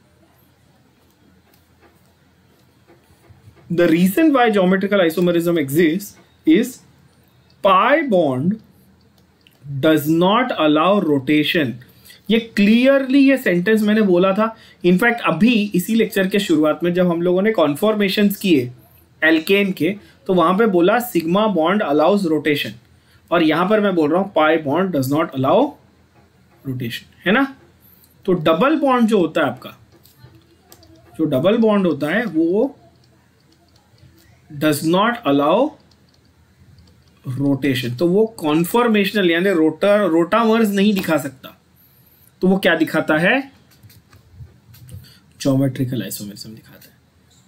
the reason why geometrical isomerism exists is pi bond does not allow rotation. ये क्लियरली ये सेंटेंस मैंने बोला था। इनफैक्ट अभी इसी लेक्चर के शुरुआत में जब हम लोगों ने कॉन्फॉर्मेशंस किए, एल्केन के, तो वहां पे बोला सिग्मा बॉन्ड अलाउज रोटेशन, और यहां पर मैं बोल रहा हूं pi bond does not allow rotation, है ना। तो डबल बॉन्ड जो होता है आपका, जो डबल बॉन्ड होता है वो डज नॉट अलाउ रोटेशन, तो वो कॉन्फॉर्मेशनल यानी रोटर रोटावर्स नहीं दिखा सकता, तो वो क्या दिखाता है, ज्योमेट्रिकल आइसोमेरिज्म दिखाता है।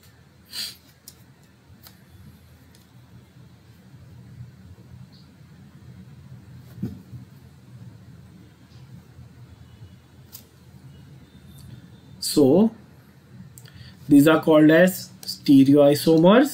So these are called as stereoisomers.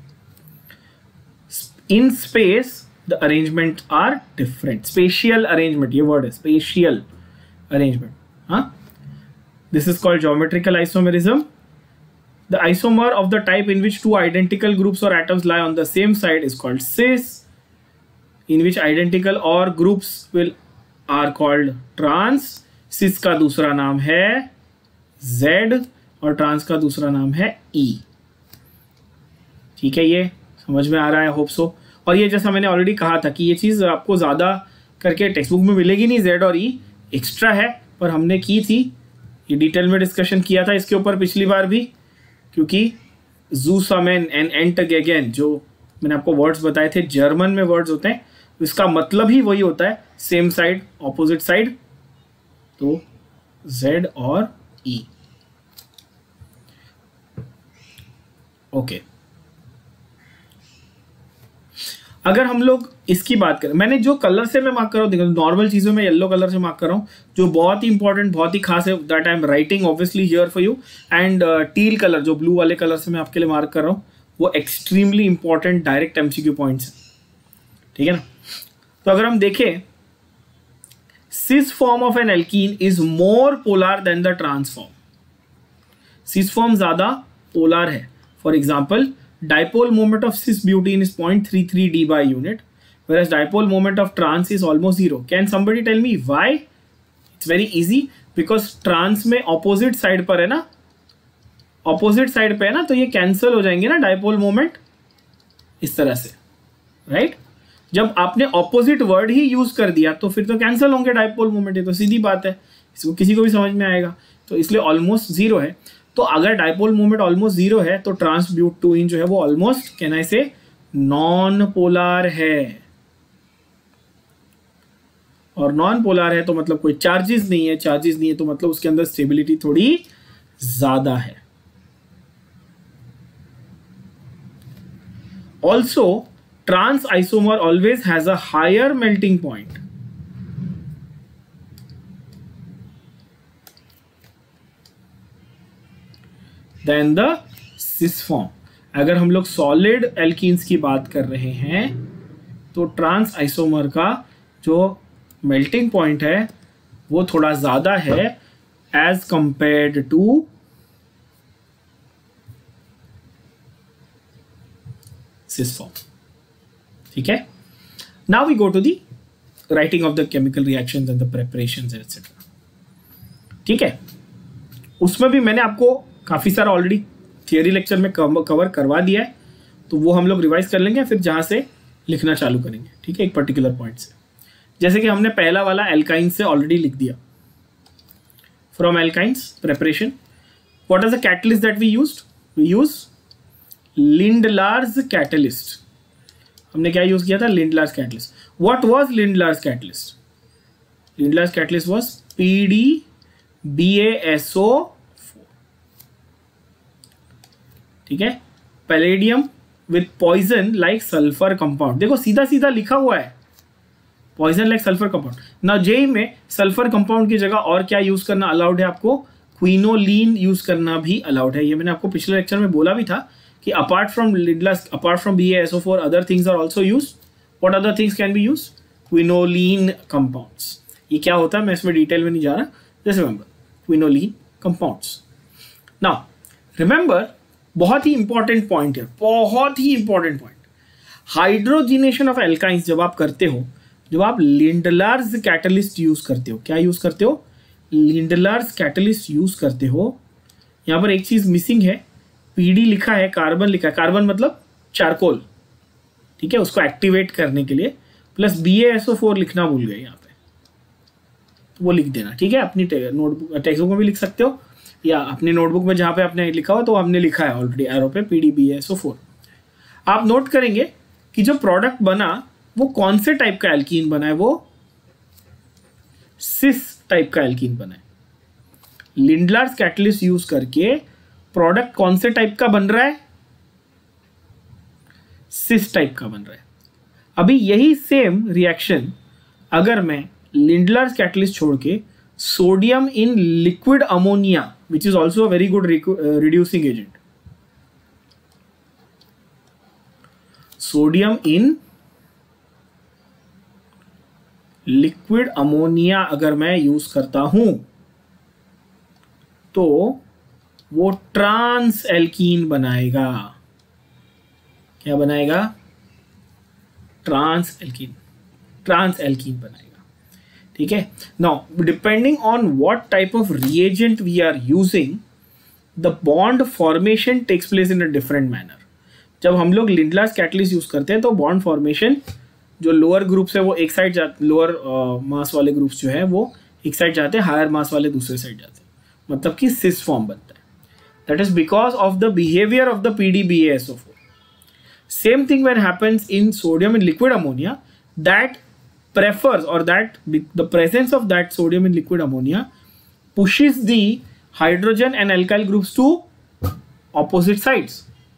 In space the arrangement are different. Spatial arrangement, ये word है spatial arrangement, हाँ. This is called geometrical isomerism. The isomer of the type in which two identical groups or atoms lie on the same side is called cis, in which identical or groups will are called trans. cis का दूसरा नाम है Z और trans का दूसरा नाम है E। ठीक है, ये समझ में आ रहा है, होप सो। और ये जैसा मैंने ऑलरेडी कहा था कि ये चीज़ आपको ज़्यादा करके टेक्स्ट बुक में मिलेगी नहीं, Z और E एक्स्ट्रा है, पर हमने की थी, ये डिटेल में डिस्कशन किया था इसके ऊपर पिछली बार भी, क्योंकि ज़ूसामेन एंड एंटगेगेन जो मैंने आपको वर्ड्स बताए थे, जर्मन में वर्ड्स होते हैं, इसका मतलब ही वही होता है, सेम साइड ऑपोजिट साइड, तो Z और E। ओके, अगर हम लोग इसकी बात करें, मैंने जो कलर से मैं मार्क कर रहा हूँ, देखो नॉर्मल चीज़ों में येलो कलर से मार्क कर रहा हूँ, जो बहुत ही इंपॉर्टेंट बहुत ही खास है, that I am writing obviously here for you, and teal colour जो ब्लू वाले कलर से मैं आपके लिए मार्क कर रहा हूँ, वो extremely important direct MCQ points हैं, ठीक है ना। तो अगर हम देखें, cis form of an alkene is more polar than the trans form, cis form ज्यादा पोलर है। For example, dipole moment of cis butene is zero point three three D by unit, whereas dipole moment of trans is almost zero. Can somebody tell me why? It's very easy, because trans में opposite side पर है ना, opposite side पे है ना, तो ये cancel हो जाएंगे ना dipole moment इस तरह से, right? जब आपने opposite word ही use कर दिया तो फिर तो cancel होंगे dipole moment, ये तो सीधी बात है, इसको किसी को भी समझ में आएगा, तो इसलिए almost zero है। तो अगर डाइपोल मोमेंट ऑलमोस्ट जीरो है तो ट्रांसब्यूटेन जो है वो ऑलमोस्ट, कैन आई से, नॉन पोलर है, और नॉन पोलर है तो मतलब कोई चार्जेस नहीं है, चार्जेस नहीं है तो मतलब उसके अंदर स्टेबिलिटी थोड़ी ज्यादा है। Also trans isomer always has a higher melting point than the cis form. अगर हम लोग सॉलिड एल्कीन्स की बात कर रहे हैं तो ट्रांस आइसोमर का जो मेल्टिंग पॉइंट है वो थोड़ा ज़्यादा है as compared to cis form, ठीक है। Now we go to the writing of the chemical reactions and the preparations etcetera, ठीक है। उसमें भी मैंने आपको काफ़ी सारा ऑलरेडी थियरी लेक्चर में कवर करवा दिया है, तो वो हम लोग रिवाइज कर लेंगे, फिर जहाँ से लिखना चालू करेंगे, ठीक है, एक पर्टिकुलर पॉइंट से। जैसे कि हमने पहला वाला एल्काइन से ऑलरेडी लिख दिया, from alkynes preparation, what is the catalyst that we used, we use Lindlar's catalyst. हमने क्या यूज किया था, Lindlar's catalyst. What was Lindlar's catalyst, Lindlar's catalyst was P D B A S O, ठीक है, palladium with poison like sulphur compound. देखो सीधा सीधा लिखा हुआ है, पॉइजन लाइक सल्फर कंपाउंड। ना जेई में सल्फर कंपाउंड की जगह और क्या यूज करना अलाउड है आपको, क्विनोलीन यूज करना भी अलाउड है। ये मैंने आपको पिछले लेक्चर में बोला भी था कि apart from Lindlar's, apart from B A S O four, other things are also use. What other things can be use, quinoline compounds. ये क्या होता है मैं इसमें डिटेल में नहीं जा रहा, just remember quinoline compounds. Now remember, बहुत ही इंपॉर्टेंट पॉइंट है, बहुत ही important point, hydrogenation of alkynes जब आप करते हो, जब आप लिंडलार्स कैटलिस्ट यूज करते हो, क्या यूज करते हो, लिंडलार्स कैटलिस्ट यूज करते हो। यहां पर एक चीज मिसिंग है, पीडी लिखा है, कार्बन लिखा है, कार्बन मतलब चारकोल, ठीक है, उसको एक्टिवेट करने के लिए, plus B A S O four लिखना भूल गए यहाँ पे, तो वो लिख देना, ठीक है। अपनी नोटबुक टेक्स्ट बुक में भी लिख सकते हो या अपनी नोटबुक में जहाँ पे आपने लिखा हो तो हमने लिखा है ऑलरेडी एरो पे P D B A S O four. आप नोट करेंगे कि जो प्रोडक्ट बना वो कौन से टाइप का एल्कीन बना है, वो सिस टाइप का एल्कीन बना है। लिंडलार्स कैटलिस्ट यूज करके प्रोडक्ट कौन से टाइप का बन रहा है, सिस टाइप का बन रहा है। अभी यही सेम रिएक्शन अगर मैं लिंडलार्स कैटलिस्ट छोड़ के sodium in liquid ammonia, which is also a very good reducing agent, sodium in liquid ammonia अगर मैं यूज करता हूं तो वो ट्रांस एल्कीन बनाएगा। क्या बनाएगा? ट्रांस एल्कीन, ट्रांस एल्कीन बनाएगा, ठीक है। Now depending on what type of reagent we are using, the bond formation takes place in a different manner. जब हम लोग लिंडलार्स कैटलिस्ट यूज करते हैं तो बॉन्ड फॉर्मेशन जो लोअर ग्रुप्स है वो एक साइड जाते, लोअर मास वाले ग्रुप्स जो है वो एक साइड जाते हैं, हायर मास वाले दूसरे साइड जाते हैं, मतलब कि सिस फॉर्म बनता है। That is because of the behaviour of the P D B A S O four. Same thing when happens in sodium in liquid ammonia, that prefers or that the presence of that sodium in liquid ammonia pushes the hydrogen and alkyl groups to opposite sides,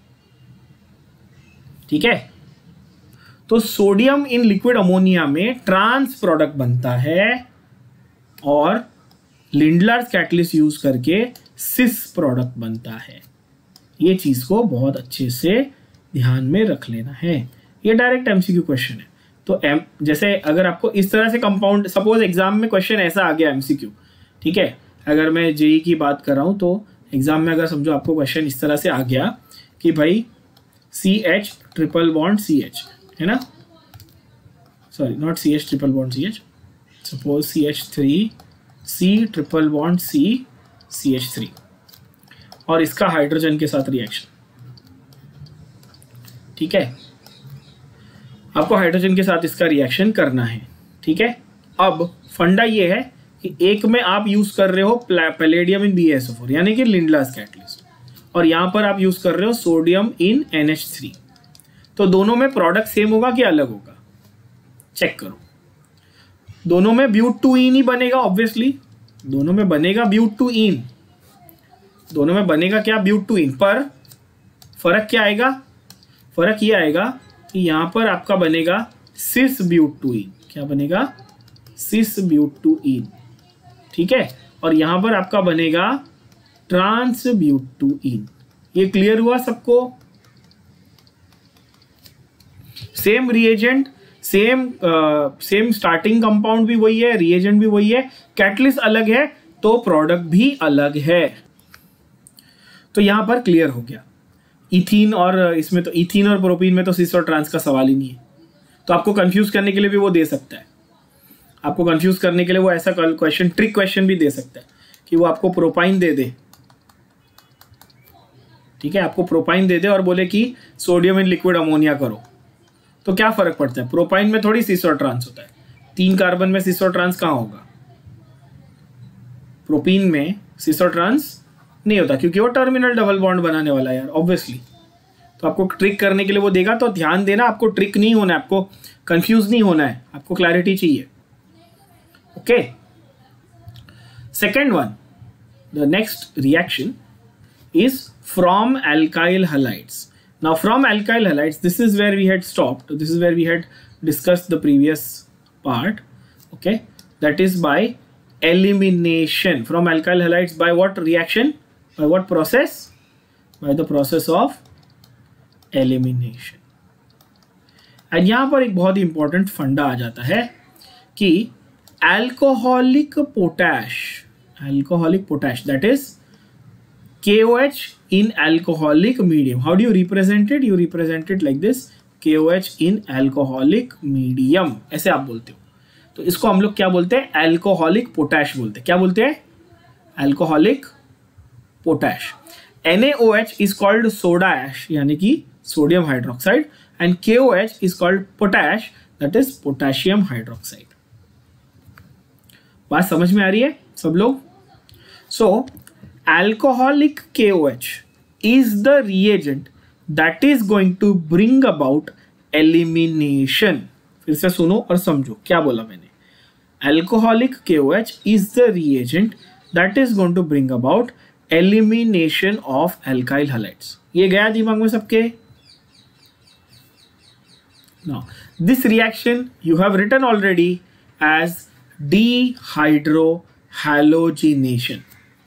ठीक है। तो sodium in liquid ammonia में trans product बनता है और Lindlar's catalyst use करके सिस product बनता है। ये चीज को बहुत अच्छे से ध्यान में रख लेना है। ये डायरेक्ट एमसीक्यू क्वेश्चन है। तो एम जैसे अगर आपको इस तरह से कंपाउंड, सपोज एग्जाम में क्वेश्चन ऐसा आ गया एमसीक्यू, ठीक है, अगर मैं जेई की बात कर रहा हूँ तो एग्जाम में अगर समझो आपको क्वेश्चन इस तरह से आ गया कि भाई C H triple bond C H, है ना, sorry not C H triple bond C H, suppose C H three C triple bond C C H three और इसका हाइड्रोजन के साथ रिएक्शन, ठीक है, आपको हाइड्रोजन के साथ इसका रिएक्शन करना है, ठीक है। अब फंडा ये है कि एक में आप यूज कर रहे हो palladium in B S O four यानी कि लिंडलार्स कैटलिस्ट, और यहां पर आप यूज कर रहे हो sodium in N H three, तो दोनों में प्रोडक्ट सेम होगा कि अलग होगा? चेक करो। दोनों में ब्यूट टू इन ही बनेगा, ऑब्वियसली दोनों में बनेगा ब्यूट टू इन, दोनों में बनेगा क्या? But two ene. पर फर्क क्या आएगा? फर्क ये आएगा कि यहां पर आपका बनेगा सिस ब्यूट टू इन। क्या बनेगा? सिस ब्यूट टू इन, ठीक है, और यहां पर आपका बनेगा ट्रांस ब्यूट टू इन। ये क्लियर हुआ सबको? Same reagent, same same starting compound भी वही है, रिएजेंट भी वही है, कैटलिस्ट अलग है तो प्रोडक्ट भी अलग है। तो यहां पर क्लियर हो गया। इथीन और इसमें तो इथीन और प्रोपीन में तो सिस और ट्रांस का सवाल ही नहीं है, तो आपको कंफ्यूज करने के लिए भी वो दे सकता है। आपको कंफ्यूज करने के लिए वो ऐसा क्वेश्चन, ट्रिक क्वेश्चन भी दे सकता है कि वो आपको प्रोपाइन दे दे, ठीक है, आपको प्रोपाइन दे दे और बोले कि सोडियम इन लिक्विड अमोनिया करो, तो क्या फर्क पड़ता है? प्रोपाइन में थोड़ी सिस और ट्रांस होता है, तीन कार्बन में सिस और ट्रांस कहाँ होगा? प्रोपीन में सिस और ट्रांस नहीं होता क्योंकि वो टर्मिनल डबल बॉन्ड बनाने वाला है यार, ऑब्वियसली। तो आपको ट्रिक करने के लिए वो देगा, तो ध्यान देना, आपको ट्रिक नहीं होना है, आपको कंफ्यूज नहीं होना है, आपको क्लैरिटी चाहिए। Okay, second one, the next reaction is from alkyl halides. Now from alkyl halides, this is where we had stopped. This is where we had discussed the previous part. Okay, that is by elimination. From alkyl halides by what reaction? By what process? By the process of elimination. And यहाँ पर एक बहुत ही important फंडा आ जाता है कि alcoholic potash, alcoholic potash, that is K O H in alcoholic medium. How do you represent it? You represent it like this, K O H in alcoholic medium. ऐसे आप बोलते हो। तो इसको हम लोग क्या बोलते हैं? अल्कोहलिक पोटैश बोलते हैं। क्या बोलते हैं? Alcoholic potash. N A O H is called soda ash, यानी कि sodium hydroxide, and K O H is called potash, that is potassium hydroxide. बात समझ में आ रही है सब लोग? So alcoholic K O H is the reagent that is going to bring about elimination. फिर से सुनो और समझो क्या बोला मैंने. Alcoholic K O H is the reagent that is going to bring about elimination of alkyl halides. ये गया दिमाग में सबके? Now this reaction you have written already as dehydrohalogenation.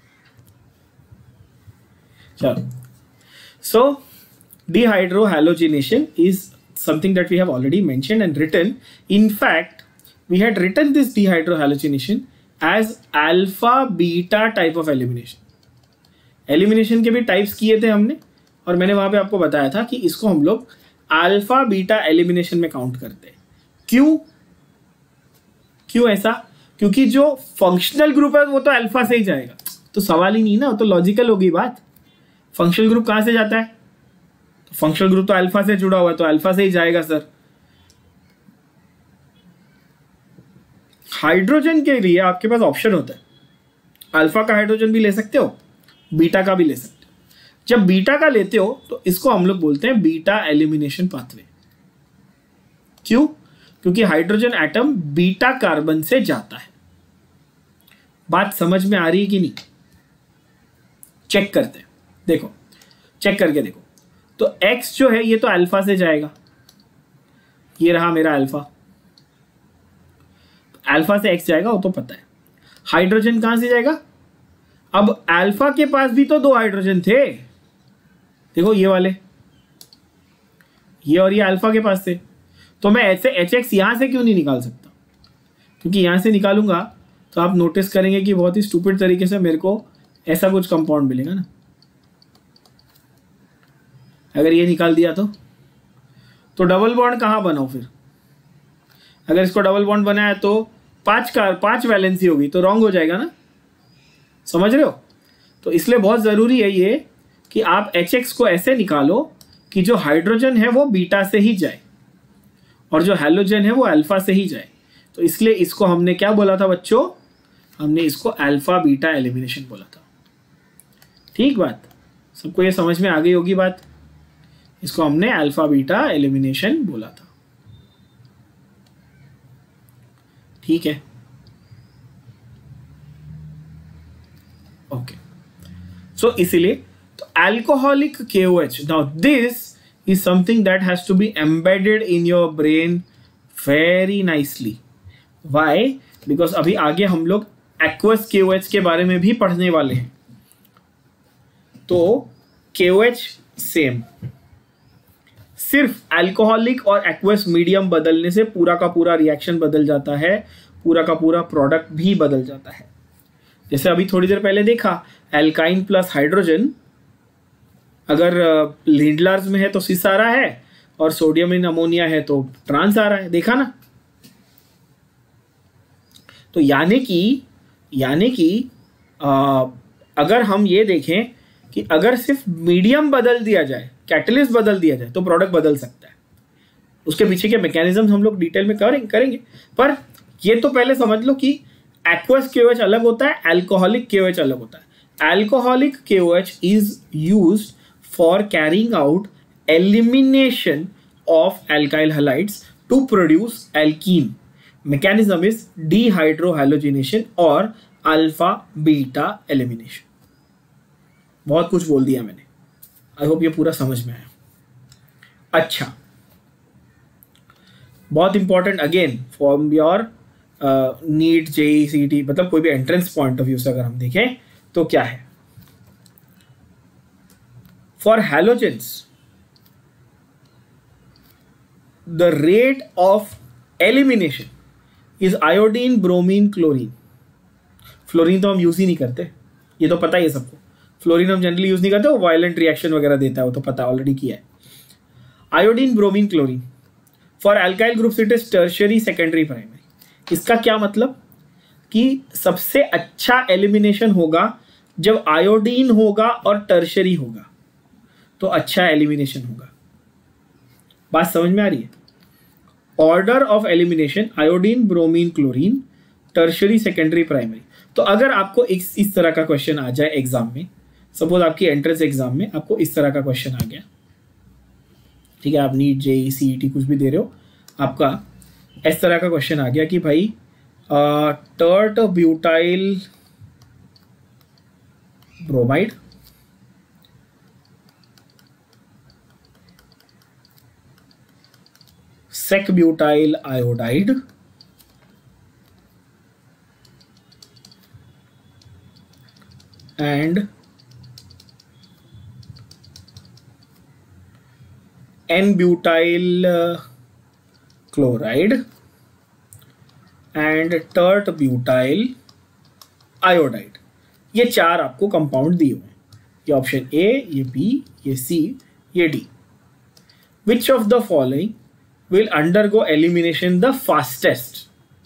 चलो, so dehydrohalogenation is something that we have already mentioned and written. In fact, we had written this dehydrohalogenation as alpha beta type of elimination. Elimination के भी types किए थे हमने, और मैंने वहां पे आपको बताया था कि इसको हम लोग अल्फा बीटा एलिमिनेशन में काउंट करते हैं. क्यों क्यों ऐसा? क्योंकि जो फंक्शनल ग्रुप है वो तो अल्फा से ही जाएगा, तो सवाल ही नहीं ना, वो तो लॉजिकल होगी बात. फंक्शनल ग्रुप कहां से जाता है? तो फंक्शनल ग्रुप तो अल्फा से जुड़ा हुआ है, तो अल्फा से ही जाएगा सर. हाइड्रोजन के लिए आपके पास ऑप्शन होता है, अल्फा का हाइड्रोजन भी ले सकते हो, बीटा का भी ले सकते हो. जब बीटा का लेते हो तो इसको हम लोग बोलते हैं बीटा एलिमिनेशन पाथवे. क्यों? क्योंकि हाइड्रोजन एटम बीटा कार्बन से जाता है. बात समझ में आ रही है कि नहीं? चेक करते हैं, देखो चेक करके देखो. तो X जो है ये तो अल्फा से जाएगा, ये रहा मेरा अल्फा, अल्फा से X जाएगा वो तो पता है. हाइड्रोजन कहां से जाएगा? अब अल्फा के पास भी तो दो हाइड्रोजन थे, देखो ये वाले, ये और ये अल्फा के पास थे. तो मैं ऐसे एच एक्स यहां से क्यों नहीं निकाल सकता? क्योंकि यहां से निकालूंगा तो आप नोटिस करेंगे कि बहुत ही स्टूपिड तरीके से मेरे को ऐसा कुछ कंपाउंड मिलेगा ना. अगर ये निकाल दिया तो तो डबल बॉन्ड कहां बनाओ फिर? अगर इसको डबल बॉन्ड बनाया तो पांच कार पांच वैलेंसी होगी, तो रॉन्ग हो जाएगा ना. समझ रहे हो? तो इसलिए बहुत जरूरी है ये कि आप एच एक्स को ऐसे निकालो कि जो हाइड्रोजन है वो बीटा से ही जाए और जो हैलोजन है वो अल्फा से ही जाए. तो इसलिए इसको हमने क्या बोला था बच्चों? हमने इसको अल्फा बीटा एलिमिनेशन बोला था. ठीक बात, सबको ये समझ में आ गई होगी बात. इसको हमने अल्फा बीटा एलिमिनेशन बोला था. ठीक है, ओके. सो इसीलिए तो alcoholic K O H, now this is something that has to be embedded in your brain very nicely. Why? Because अभी आगे हम लोग aqueous K O H के बारे में भी पढ़ने वाले हैं. तो K O H सेम, सिर्फ अल्कोहलिक और एक्वस मीडियम बदलने से पूरा का पूरा रिएक्शन बदल जाता है, पूरा का पूरा प्रोडक्ट भी बदल जाता है. जैसे अभी थोड़ी देर पहले देखा, एल्काइन प्लस हाइड्रोजन अगर लिंडलार्स में है तो सिस आ रहा है, और सोडियम इन अमोनिया है तो ट्रांस आ रहा है. देखा ना? तो यानी कि यानी कि अगर हम ये देखें कि अगर सिर्फ मीडियम बदल दिया जाए, कैटलिस्ट बदल दिया जाए, तो प्रोडक्ट बदल सकता है. उसके पीछे के मैकेनिज्म हम लोग डिटेल में करेंगे करेंगे पर ये तो पहले समझ लो कि एक्वस K O H अलग होता है, अल्कोहलिक K O H अलग होता है. Alcoholic K O H is used for carrying out elimination of alkyl halides to produce alkene. Mechanism is dehydrohalogenation और अल्फा बीटा एलिमिनेशन. बहुत कुछ बोल दिया मैंने, आई होप ये पूरा समझ में आया. अच्छा, बहुत important again for your NEET JEE CT, मतलब कोई भी एंट्रेंस पॉइंट ऑफ व्यू से अगर हम देखें तो क्या है, for halogens the rate of elimination is iodine, bromine, chlorine. Fluorine तो हम यूज ही नहीं करते, ये तो पता ही है सबको. फ्लोरीन हम जनरली यूज नहीं करते, वो वायलेंट रिएक्शन वगैरह देता है, वो तो पता ऑलरेडी किया है. Iodine, bromine, chlorine. For alkyl groups it is tertiary, secondary, primary. इसका क्या मतलब कि सबसे अच्छा एलिमिनेशन होगा जब आयोडीन होगा और टर्शियरी होगा, तो अच्छा एलिमिनेशन होगा. बात समझ में आ रही है? Order of elimination iodine, bromine, chlorine, tertiary, secondary, primary. तो अगर आपको इस इस तरह का क्वेश्चन आ जाए एग्जाम में, सपोज आपकी एंट्रेंस एग्जाम में आपको इस तरह का क्वेश्चन आ गया, ठीक है, आप नीट, जेई, सीईटी कुछ भी दे रहे हो, आपका इस तरह का क्वेश्चन आ गया कि भाई tert butyl bromide, sec butyl iodide, and n butyl chloride and tert butyl iodide. ये चार आपको कंपाउंड दिए हुए हैं, ये ऑप्शन ए, ये बी, ये सी, ये D. Which of the following will undergo elimination the fastest?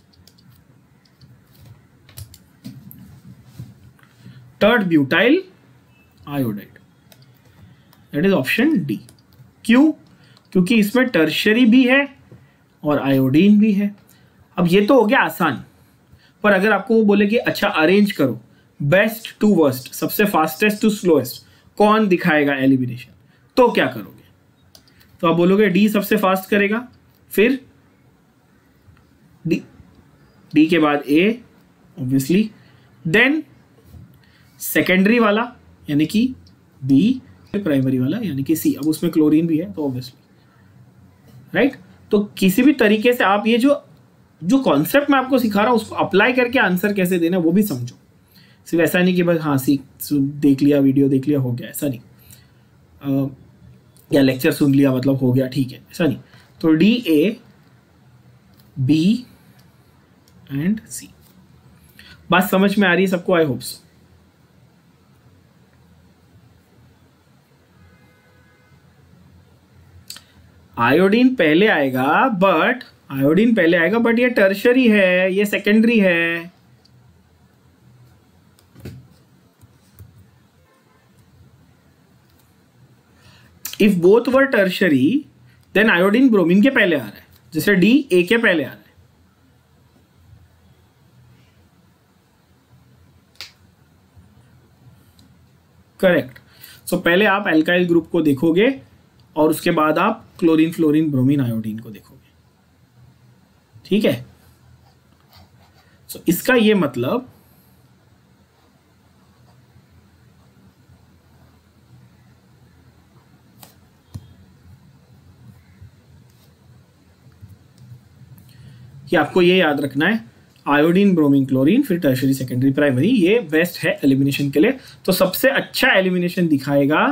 Tert butyl iodide, that is option D. क्यों? क्योंकि इसमें टर्शरी भी है और आयोडीन भी है। अब ये तो हो गया आसान, पर अगर आपको वो बोले कि अच्छा अरेंज करो बेस्ट टू वर्स्ट, सबसे फास्टेस्ट टू स्लोएस्ट, कौन दिखाएगा एलिमिनेशन, तो क्या करोगे? तो आप बोलोगे डी सबसे फास्ट करेगा, फिर डी, डी के बाद ए ऑब्वियसली, देन सेकेंडरी वाला यानी कि बी, प्राइमरी वाला यानी कि सी। अब उसमें क्लोरीन भी है तो ऑब्वियसली, राइट। तो किसी भी तरीके से आप ये जो जो कॉन्सेप्ट मैं आपको सिखा रहा हूं उसको अप्लाई करके आंसर कैसे देना वो भी समझो। सिर्फ ऐसा नहीं कि बस हाँ सीख देख लिया, वीडियो देख लिया, हो गया, ऐसा नहीं, आ, या लेक्चर सुन लिया मतलब हो गया, ठीक है, ऐसा नहीं। तो D, A, B and C. बात समझ में आ रही है सबको? आई होप सो। आयोडीन पहले आएगा, बट आयोडीन पहले आएगा बट ये टर्शरी है, ये सेकेंडरी है। If both were tertiary then iodine bromine के पहले आ रहा है, जैसे डी ए के पहले आ रहा है। करेक्ट। सो पहले आप एल्काइल ग्रुप को देखोगे और उसके बाद आप क्लोरीन, फ्लोरीन, ब्रोमीन, आयोडीन को देखोगे, ठीक है। सो so, इसका ये मतलब कि आपको ये याद रखना है, आयोडीन, ब्रोमीन, क्लोरीन, फिर टर्शरी, सेकेंडरी, प्राइमरी, ये बेस्ट है एलिमिनेशन के लिए। तो सबसे अच्छा एलिमिनेशन दिखाएगा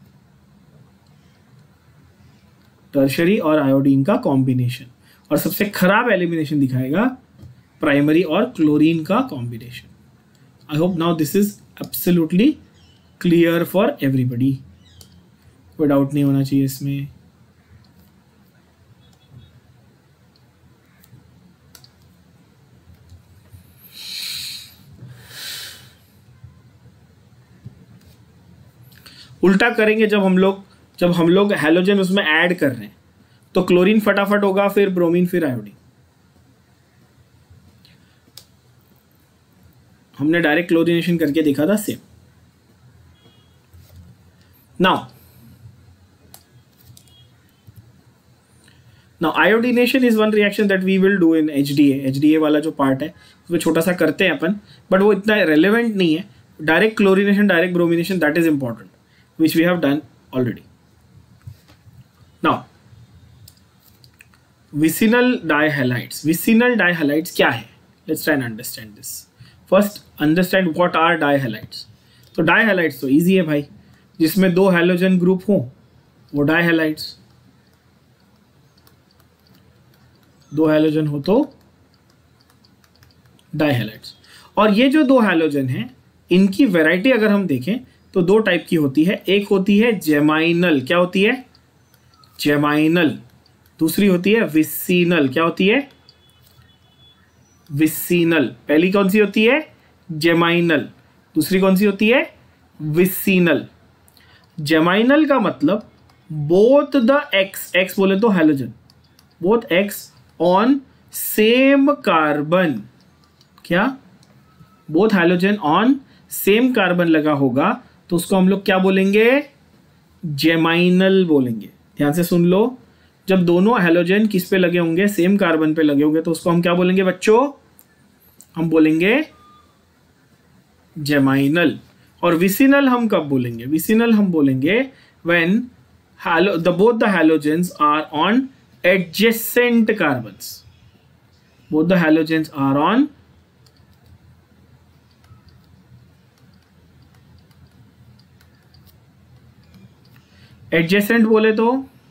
टर्शरी और आयोडीन का कॉम्बिनेशन, और सबसे खराब एलिमिनेशन दिखाएगा प्राइमरी और क्लोरीन का combination. I hope now this is absolutely clear for everybody, कोई डाउट नहीं होना चाहिए इसमें। उल्टा करेंगे जब हम लोग जब हम लोग हैलोजन उसमें ऐड कर रहे हैं, तो क्लोरीन फटाफट होगा, फिर ब्रोमीन, फिर आयोडीन। हमने डायरेक्ट क्लोरीनेशन करके देखा था, same. Now now iodination is one reaction that we will do in HDA. HDA वाला जो पार्ट है उसमें छोटा सा करते हैं अपन, बट वो इतना रेलेवेंट नहीं है। Direct chlorination, direct bromination, that is important, which we have done already. Now, vicinal dihalides. Vicinal dihalides क्या है? Let's try and understand this. First, understand what are dihalides. तो dihalides तो easy है भाई, जिसमें दो halogen group हो वो dihalides, दो halogen हो तो dihalides। और ये जो दो halogen हैं इनकी वैरायटी अगर हम देखें तो दो टाइप की होती है। एक होती है जेमाइनल, क्या होती है? जेमाइनल। दूसरी होती है विसिनल, क्या होती है? विसिनल। पहली कौन सी होती है? जेमाइनल। दूसरी कौन सी होती है? विसिनल। जेमाइनल का मतलब बोथ द एक्स, एक्स बोले तो halogen, both X on same carbon, क्या both halogen on same carbon लगा होगा तो उसको हम लोग क्या बोलेंगे, जेमाइनल बोलेंगे। ध्यान से सुन लो, जब दोनों हैलोजन किस पे लगे होंगे, सेम कार्बन पे लगे होंगे तो उसको हम क्या बोलेंगे बच्चों, हम बोलेंगे जेमाइनल। और विसिनल हम कब बोलेंगे, विसिनल हम बोलेंगे when the both the halogens are on adjacent carbons, both the halogens are on adjacent। बोले तो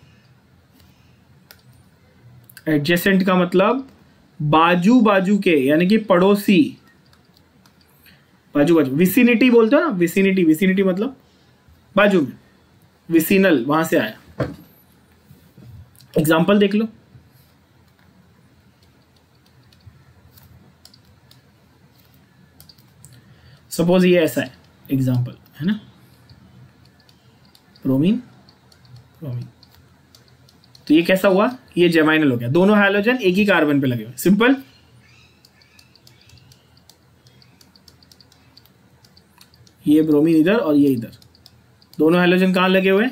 adjacent का मतलब बाजू बाजू के, यानी कि पड़ोसी, बाजू बाजू, विसिनिटी बोलते हो ना, विसिनिटी, विसिनिटी मतलब बाजू में, विसिनल वहां से आया। एग्जाम्पल देख लो, सपोज ये ऐसा है एग्जाम्पल, है ना, ब्रोमीन ब्रोमीन, तो ये कैसा हुआ, ये जेमाइनल हो गया, दोनों हैलोजन एक ही कार्बन पे लगे हुए, सिंपल। ये ब्रोमीन इधर और ये इधर, दोनों हैलोजन कहां लगे हुए,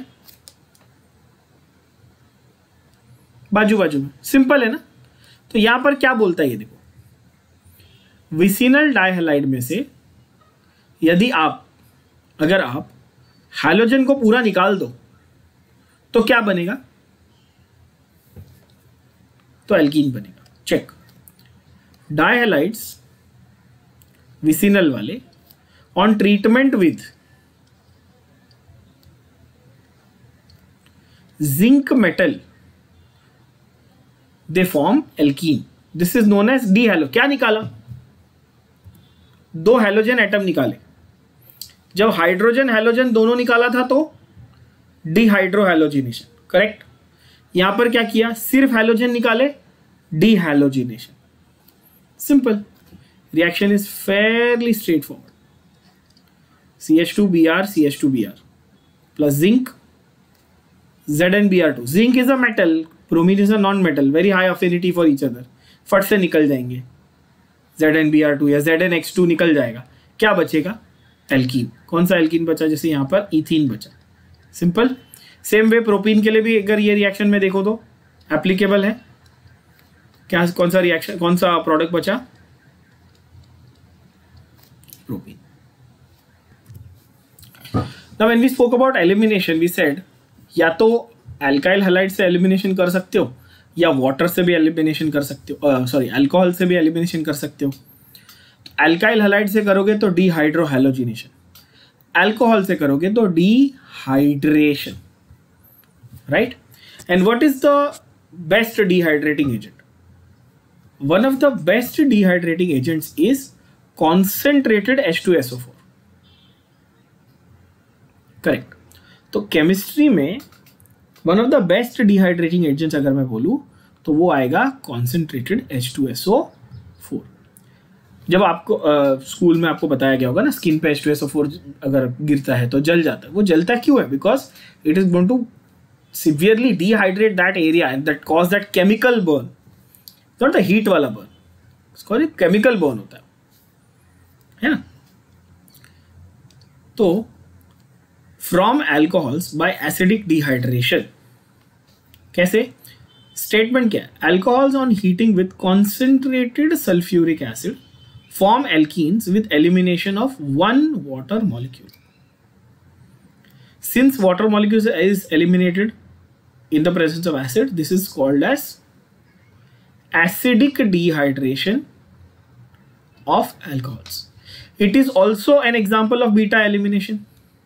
बाजू बाजू में, सिंपल है ना। तो यहां पर क्या बोलता है ये देखो, विसिनल डाइहैलाइड में से यदि आप, अगर आप हैलोजन को पूरा निकाल दो तो क्या बनेगा, तो एल्कीन बनेगा। चेक, डाइहैलाइड्स विसिनल वाले on treatment with zinc metal they form alkene, this is known as dehalo. क्या निकाला, दो हैलोजन एटम निकाले, जब हाइड्रोजन हैलोजन दोनों निकाला था तो डिहाइड्रोहैलोजिनेशन, करेक्ट। यहां पर क्या किया, सिर्फ हैलोजन निकाले, dehalogenation, simple. Reaction is fairly straightforward, C H two B R C H two B R plus zinc Z N B R two, zinc is a metal, bromine is a non metal, very high affinity for each other, फट से निकल जाएंगे, Z N B R two या Z N X two निकल जाएगा, क्या बचेगा, alkene. कौन सा एल्कीन बचा, जैसे यहां पर इथीन बचा, सिंपल। सेम वे प्रोपीन के लिए भी अगर ये रिएक्शन में देखो तो एप्लीकेबल है, क्या, कौन सा रिएक्शन, कौन सा प्रोडक्ट बचा, propene. Now when we spoke about elimination we said, या तो अल्काइल हैलाइड से एलिमिनेशन कर सकते हो या वाटर से भी एलिमिनेशन कर सकते हो, सॉरी अल्कोहल से भी एलिमिनेशन कर सकते हो। अल्काइल हैलाइड से करोगे तो डिहाइड्रोहैलोजिनेशन, अल्कोहल से करोगे तो dehydration, right. And what is the best dehydrating agent, one of the best dehydrating agents is concentrated H two S O four, correct. तो केमिस्ट्री में one of the best dehydrating agents अगर मैं बोलूं तो वो आएगा concentrated H two S O four. जब आपको स्कूल uh, में आपको बताया गया होगा ना, स्किन पे H two S O four अगर गिरता है तो जल जाता है, वो जलता क्यों है, because it is going to severely dehydrate that area and that cause that chemical burn, not the heat वाला बर्न, इसको एक केमिकल बर्न होता है, है ना। तो from alcohols by acidic dehydration, कैसे, स्टेटमेंट क्या है, alcohols on heating with concentrated sulphuric acid form alkenes with elimination of one water molecule. Since water molecule is eliminated in the presence of acid, this is called as acidic dehydration of alcohols. It is also an example of beta elimination.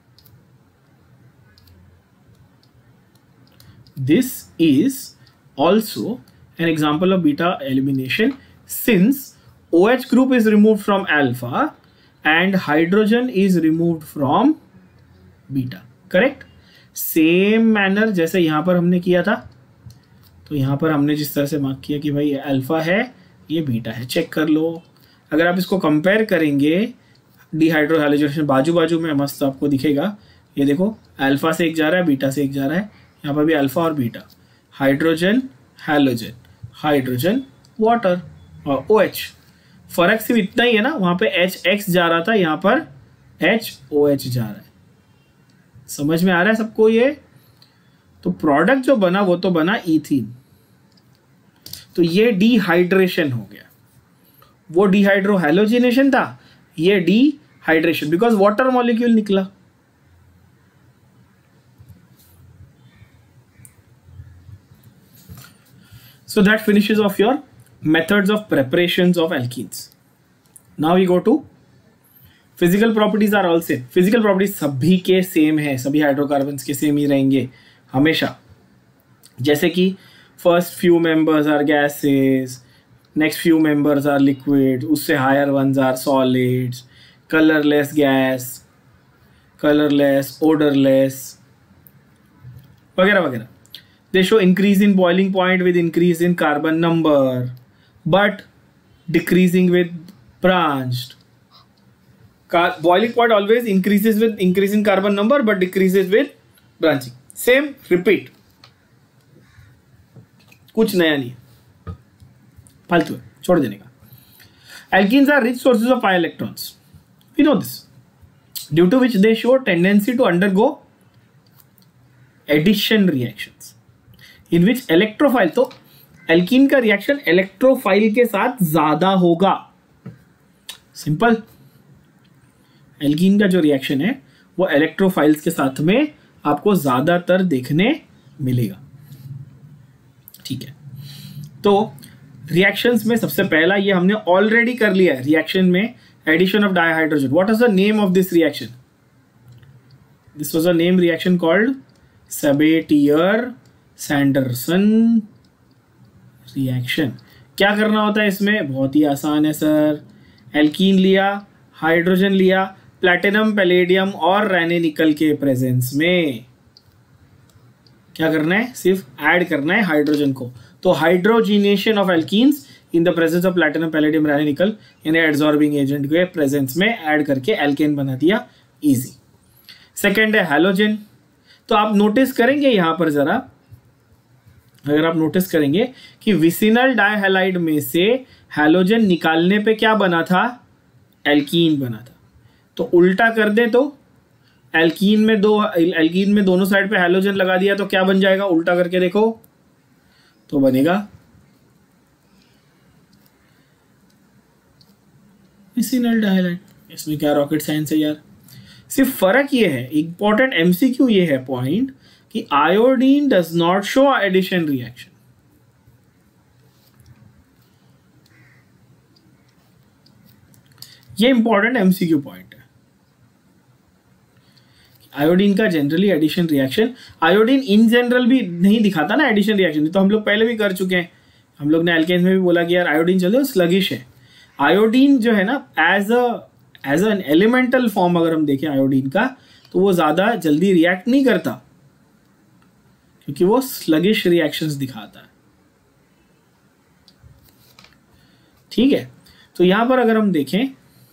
This is also an example of beta elimination since OH group is removed from alpha and hydrogen is removed from beta, correct। Same manner जैसे यहाँ पर हमने किया था, तो यहाँ पर हमने जिस तरह से मार्क किया कि भाई ये अल्फा है ये बीटा है, चेक कर लो। अगर आप इसको कंपेयर करेंगे डिहाइड्रोहैलोजिनेशन बाजू बाजू में, मस्त आपको दिखेगा, ये देखो अल्फा से एक जा रहा है बीटा से एक जा रहा है, यहाँ पर भी अल्फा और beta, hydrogen halogen, hydrogen water और ओ एच। फर्क सिर्फ इतना ही है ना, वहां पे एच एक्स जा रहा था, यहाँ पर एच ओ एच जा रहा है। समझ में आ रहा है सबको ये? तो प्रोडक्ट जो बना वो तो बना इथीन, तो ये डिहाइड्रेशन हो गया। वो डिहाइड्रो हैलोजिनेशन था, ये डिहाइड्रेशन, बिकॉज वाटर मॉलिक्यूल निकला। So that finishes off your methods of preparations of alkenes. Now we go to physical properties are all same. Physical properties सभी के सेम है, सभी हाइड्रोकार्बन्स के सेम ही रहेंगे हमेशा। जैसे कि first few members are gases, next few members are liquids, उससे higher ones are solids, colorless gas, colorless, odorless, वगैरह वगैरह। They show increase in boiling point with increase in carbon number, but decreasing with branched. Car boiling point always increases with increase in carbon number, but decreases with branching. Same, repeat. कुछ नया नहीं, फालतू है, छोड़ देने का। Alkenes are rich sources of pi electrons. We know this, due to which they show tendency to undergo addition reactions. In which electrophile, तो alkene का रिएक्शन इलेक्ट्रोफाइल के साथ ज्यादा होगा। सिंपल, एल्कीन का जो रिएक्शन है वो इलेक्ट्रोफाइल्स के साथ में आपको ज्यादातर देखने मिलेगा। ठीक है, तो रिएक्शंस में सबसे पहला ये हमने ऑलरेडी कर लिया है, रिएक्शन में addition of dihydrogen. What is the name of this reaction? This was a name reaction called Sabatier Sanderson reaction. क्या करना होता है इसमें? बहुत ही आसान है सर। एल्कीन लिया, हाइड्रोजन लिया, प्लैटिनम, पैलेडियम और रैने निकल के प्रेजेंस में क्या करना है? सिर्फ ऐड करना है हाइड्रोजन को। तो hydrogenation of alkenes in the presence of platinum, palladium, Raney nickel, यानी एड्सॉर्बिंग एजेंट के प्रेजेंस में ऐड करके एल्केन बना दिया, इजी। सेकेंड है हैलोजन। तो आप नोटिस करेंगे यहाँ पर जरा, अगर आप नोटिस करेंगे कि विसिनल डाइहैलाइड में से हैलोजन निकालने पे क्या बना था? एल्कीन बना था। तो उल्टा कर दे तो एल्कीन में दो एल्कीन में दोनों साइड पे हैलोजन लगा दिया तो क्या बन जाएगा? उल्टा करके देखो तो बनेगा विसिनल डाइहैलाइड। इसमें क्या रॉकेट साइंस है यार? सिर्फ फर्क ये है, इंपॉर्टेंट एमसीक्यू ये है पॉइंट, कि iodine does not show addition reaction. ये इंपॉर्टेंट एमसीक्यू पॉइंट है। आयोडीन का generally addition reaction, iodine in general भी नहीं दिखाता ना एडिशन रिएक्शन, तो हम लोग पहले भी कर चुके हैं। हम लोग ने एल्केन्स में भी बोला कि यार आयोडीन चलो स्लगिश है। आयोडीन जो है ना, as a as an elemental form अगर हम देखें आयोडीन का, तो वो ज्यादा जल्दी रिएक्ट नहीं करता, क्योंकि वो स्लगिश रिएक्शंस दिखाता है। ठीक है, तो यहां पर अगर हम देखें,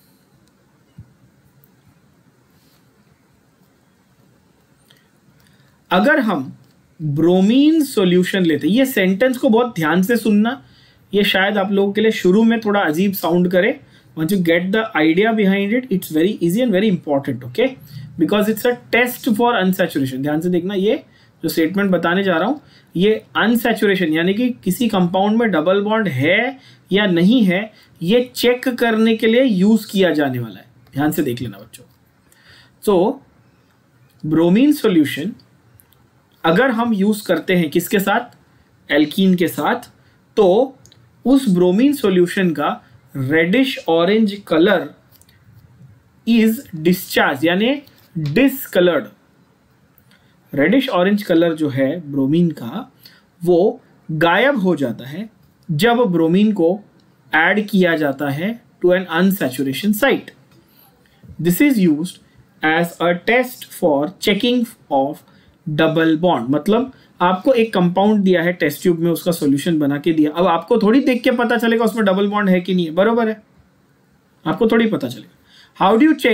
अगर हम ब्रोमीन सॉल्यूशन लेते, ये सेंटेंस को बहुत ध्यान से सुनना, ये शायद आप लोगों के लिए शुरू में थोड़ा अजीब साउंड करे। Once you get the idea behind it, it's very easy and very important, okay? Because it's a test for unsaturation. ध्यान से देखना, ये जो स्टेटमेंट बताने जा रहा हूं, ये अनसैचुरेशन यानी कि किसी कंपाउंड में डबल बॉन्ड है या नहीं है, ये चेक करने के लिए यूज किया जाने वाला है। ध्यान से देख लेना बच्चों। तो ब्रोमीन सॉल्यूशन अगर हम यूज करते हैं किसके साथ? एल्कीन के साथ, तो उस ब्रोमीन सॉल्यूशन का reddish orange colour is discharge, यानी डिसकलर्ड। रेडिश ऑरेंज कलर जो है ब्रोमीन का, वो गायब हो जाता है जब ब्रोमीन को ऐड किया जाता है to an unsaturation site. This is used as a test for checking of double bond. मतलब आपको एक कंपाउंड दिया है टेस्ट ट्यूब में, उसका सॉल्यूशन बना के दिया, अब आपको थोड़ी देख के पता चलेगा उसमें डबल बॉन्ड है कि नहीं है, बरोबर है? आपको थोड़ी पता चलेगा। हाउ डू यू चेक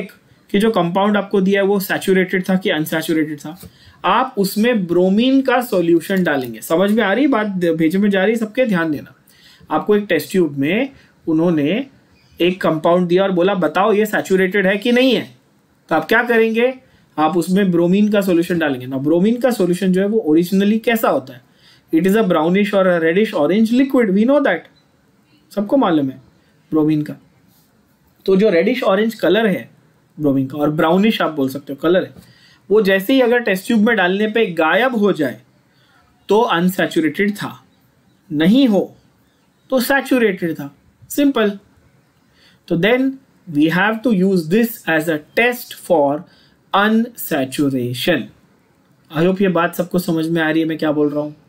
कि जो कंपाउंड आपको दिया है वो सैचुरेटेड था कि अनसैचुरेटेड था, आप उसमें ब्रोमीन का सॉल्यूशन डालेंगे। समझ में आ रही बात, भेजे में जा रही, सबके ध्यान देना। आपको एक टेस्ट ट्यूब में उन्होंने एक कंपाउंड दिया और बोला बताओ ये सैचुरेटेड है कि नहीं है, तो आप क्या करेंगे, आप उसमें ब्रोमीन का सॉल्यूशन डालेंगे ना। ब्रोमीन का सॉल्यूशन जो है वो ओरिजिनली कैसा होता है, इट इज अ ब्राउनिश और reddish orange liquid, we know that, सबको मालूम है ब्रोमीन का। तो जो रेडिश ऑरेंज कलर है ब्रोमीन का, और ब्राउनिश आप बोल सकते हो कलर है, वो जैसे ही अगर टेस्ट ट्यूब में डालने पे गायब हो जाए तो अनसैचुरेटेड था, नहीं हो तो सैचुरेटेड था, सिंपल। तो then we have to use this as a test for unsaturation. I hope ये बात सबको समझ में आ रही है मैं क्या बोल रहा हूं।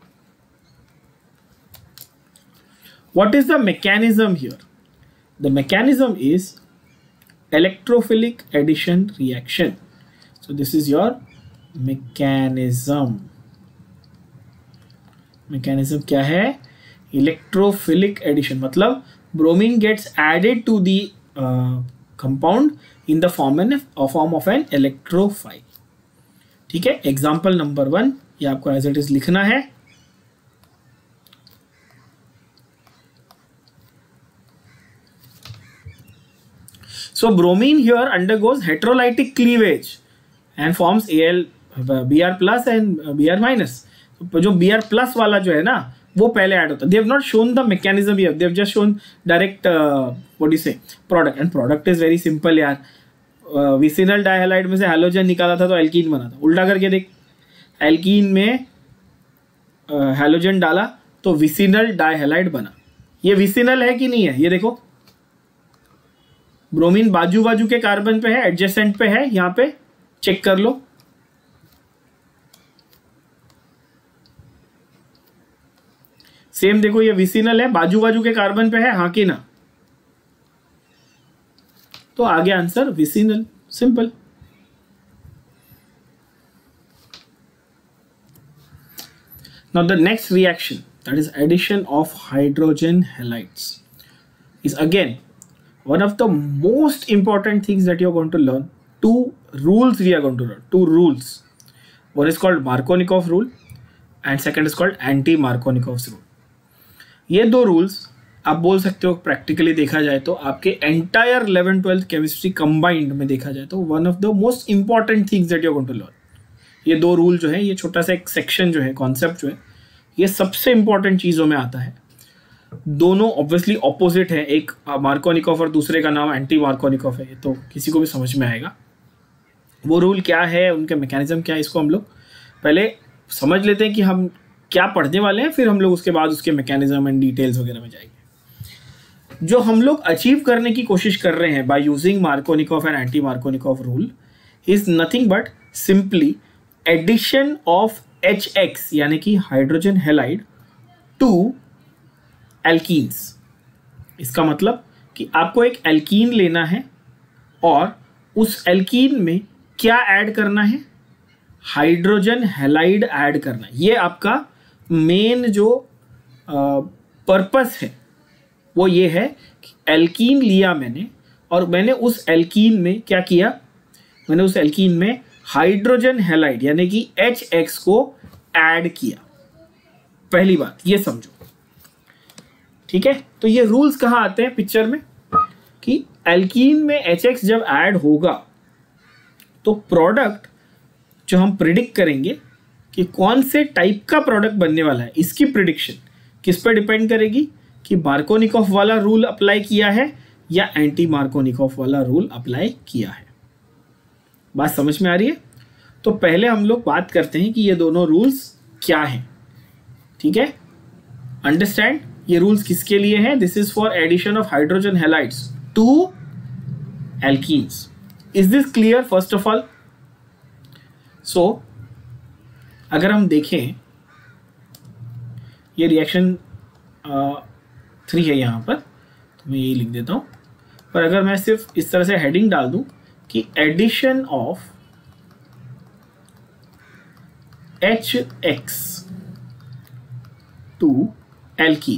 What is the mechanism here? The mechanism is electrophilic addition reaction. So this is your mechanism. Mechanism क्या है? Electrophilic addition, मतलब bromine gets added to the uh, compound in the form and uh, form of an electrophile. ठीक है, example number one, ये आपको as it is लिखना है। So bromine here undergoes heterolytic cleavage and forms Al, Br plus and Br minus. जो Br plus वाला जो है ना वो पहले ऐड होता है। They have not shown the mechanism here. They have just shown direct uh, what do you say product, and product is very simple यार। विसिनल डाइहैलाइड में से हैलोजन निकाला था तो एल्कीन बना था। उल्टा करके देख, एल्कीन में हैलोजन डाला तो विसिनल डाइहैलाइड बना। ये विसिनल है कि नहीं है, ये देखो ब्रोमीन बाजू बाजू के कार्बन पे है, एडजेसेंट पे है, यहां पे चेक कर लो। सेम देखो ये विसिनल है, बाजू बाजू के कार्बन पे है, हाँ कि ना, तो आगे answer vicinal, simple. Now the next reaction, that is addition of hydrogen halides, is again one of the most important things that you're going to learn. Two rules we are going to learn, two rules. One is called Markovnikov rule and second is called anti-Markovnikov's rule. ये दो rules आप बोल सकते हो practically देखा जाए तो आपके entire eleven twelfth chemistry combined में देखा जाए तो one of the most important things that you are going to learn. ये दो रूल जो है, ये छोटा सा एक सेक्शन जो है, कॉन्सेप्ट जो है, ये सबसे इंपॉर्टेंट चीज़ों में आता है। दोनों ऑब्वियसली ऑपोजिट है, एक मार्कोनिकॉफ और दूसरे का नाम एंटी मार्कोनिकॉफ है, तो किसी को भी समझ में आएगा। वो रूल क्या है, उनके मैकेनिज्म क्या है, इसको हम लोग पहले समझ लेते हैं कि हम क्या पढ़ने वाले हैं, फिर हम लोग उसके बाद उसके मैकेनिज्म एंड डिटेल्स वगैरह में जाएंगे। जो हम लोग अचीव करने की कोशिश कर रहे हैं by using Markovnikov and anti Markovnikov rule is nothing but simply addition of H X यानी कि हाइड्रोजन हैलाइड टू एल्कीन्स। इसका मतलब कि आपको एक एल्कीन लेना है और उस एल्कीन में क्या ऐड करना है, हाइड्रोजन हैलाइड ऐड करना है। ये आपका मेन जो पर्पस है वो ये है कि एल्कीन लिया मैंने और मैंने उस एल्कीन में क्या किया, मैंने उस एल्कीन में हाइड्रोजन हैलाइड यानी कि एच एक्स को ऐड किया। पहली बात ये समझो, ठीक है। तो ये रूल्स कहाँ आते हैं पिक्चर में कि एल्कीन में एच एक्स जब ऐड होगा तो प्रोडक्ट जो हम प्रिडिक्ट करेंगे कि कौन से टाइप का प्रोडक्ट बनने वाला है, इसकी प्रिडिक्शन किस पर डिपेंड करेगी कि मार्कोनिकॉफ वाला रूल अप्लाई किया है या एंटी मार्कोनिकॉफ वाला रूल अप्लाई किया है। बात समझ में आ रही है? तो पहले हम लोग बात करते हैं कि ये दोनों रूल्स क्या हैं, ठीक है। अंडरस्टैंड, ये रूल्स किसके लिए हैं? This is for addition of hydrogen halides to alkenes. Is this clear first of all? So अगर हम देखें ये रिएक्शन थ्री है यहाँ पर, तो मैं यही लिख देता हूँ, पर अगर मैं सिर्फ इस तरह से हेडिंग डाल दूं कि addition of H X to alkene,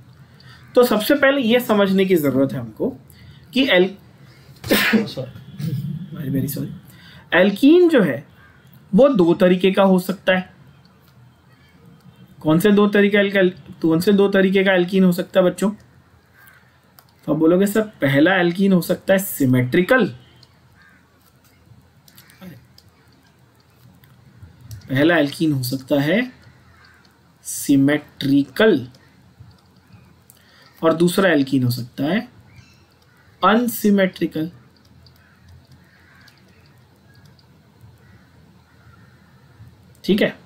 तो सबसे पहले ये समझने की जरूरत है हमको कि L very very sorry, alkene जो है वो दो तरीके का हो सकता है। कौन से दो तरीके का कौन से दो तरीके का एल्कीन हो सकता है बच्चों? तो आप बोलोगे सर पहला एल्कीन हो सकता है सिमेट्रिकल, पहला एल्कीन हो सकता है सिमेट्रिकल और दूसरा एल्कीन हो सकता है अनसिमेट्रिकल। ठीक है,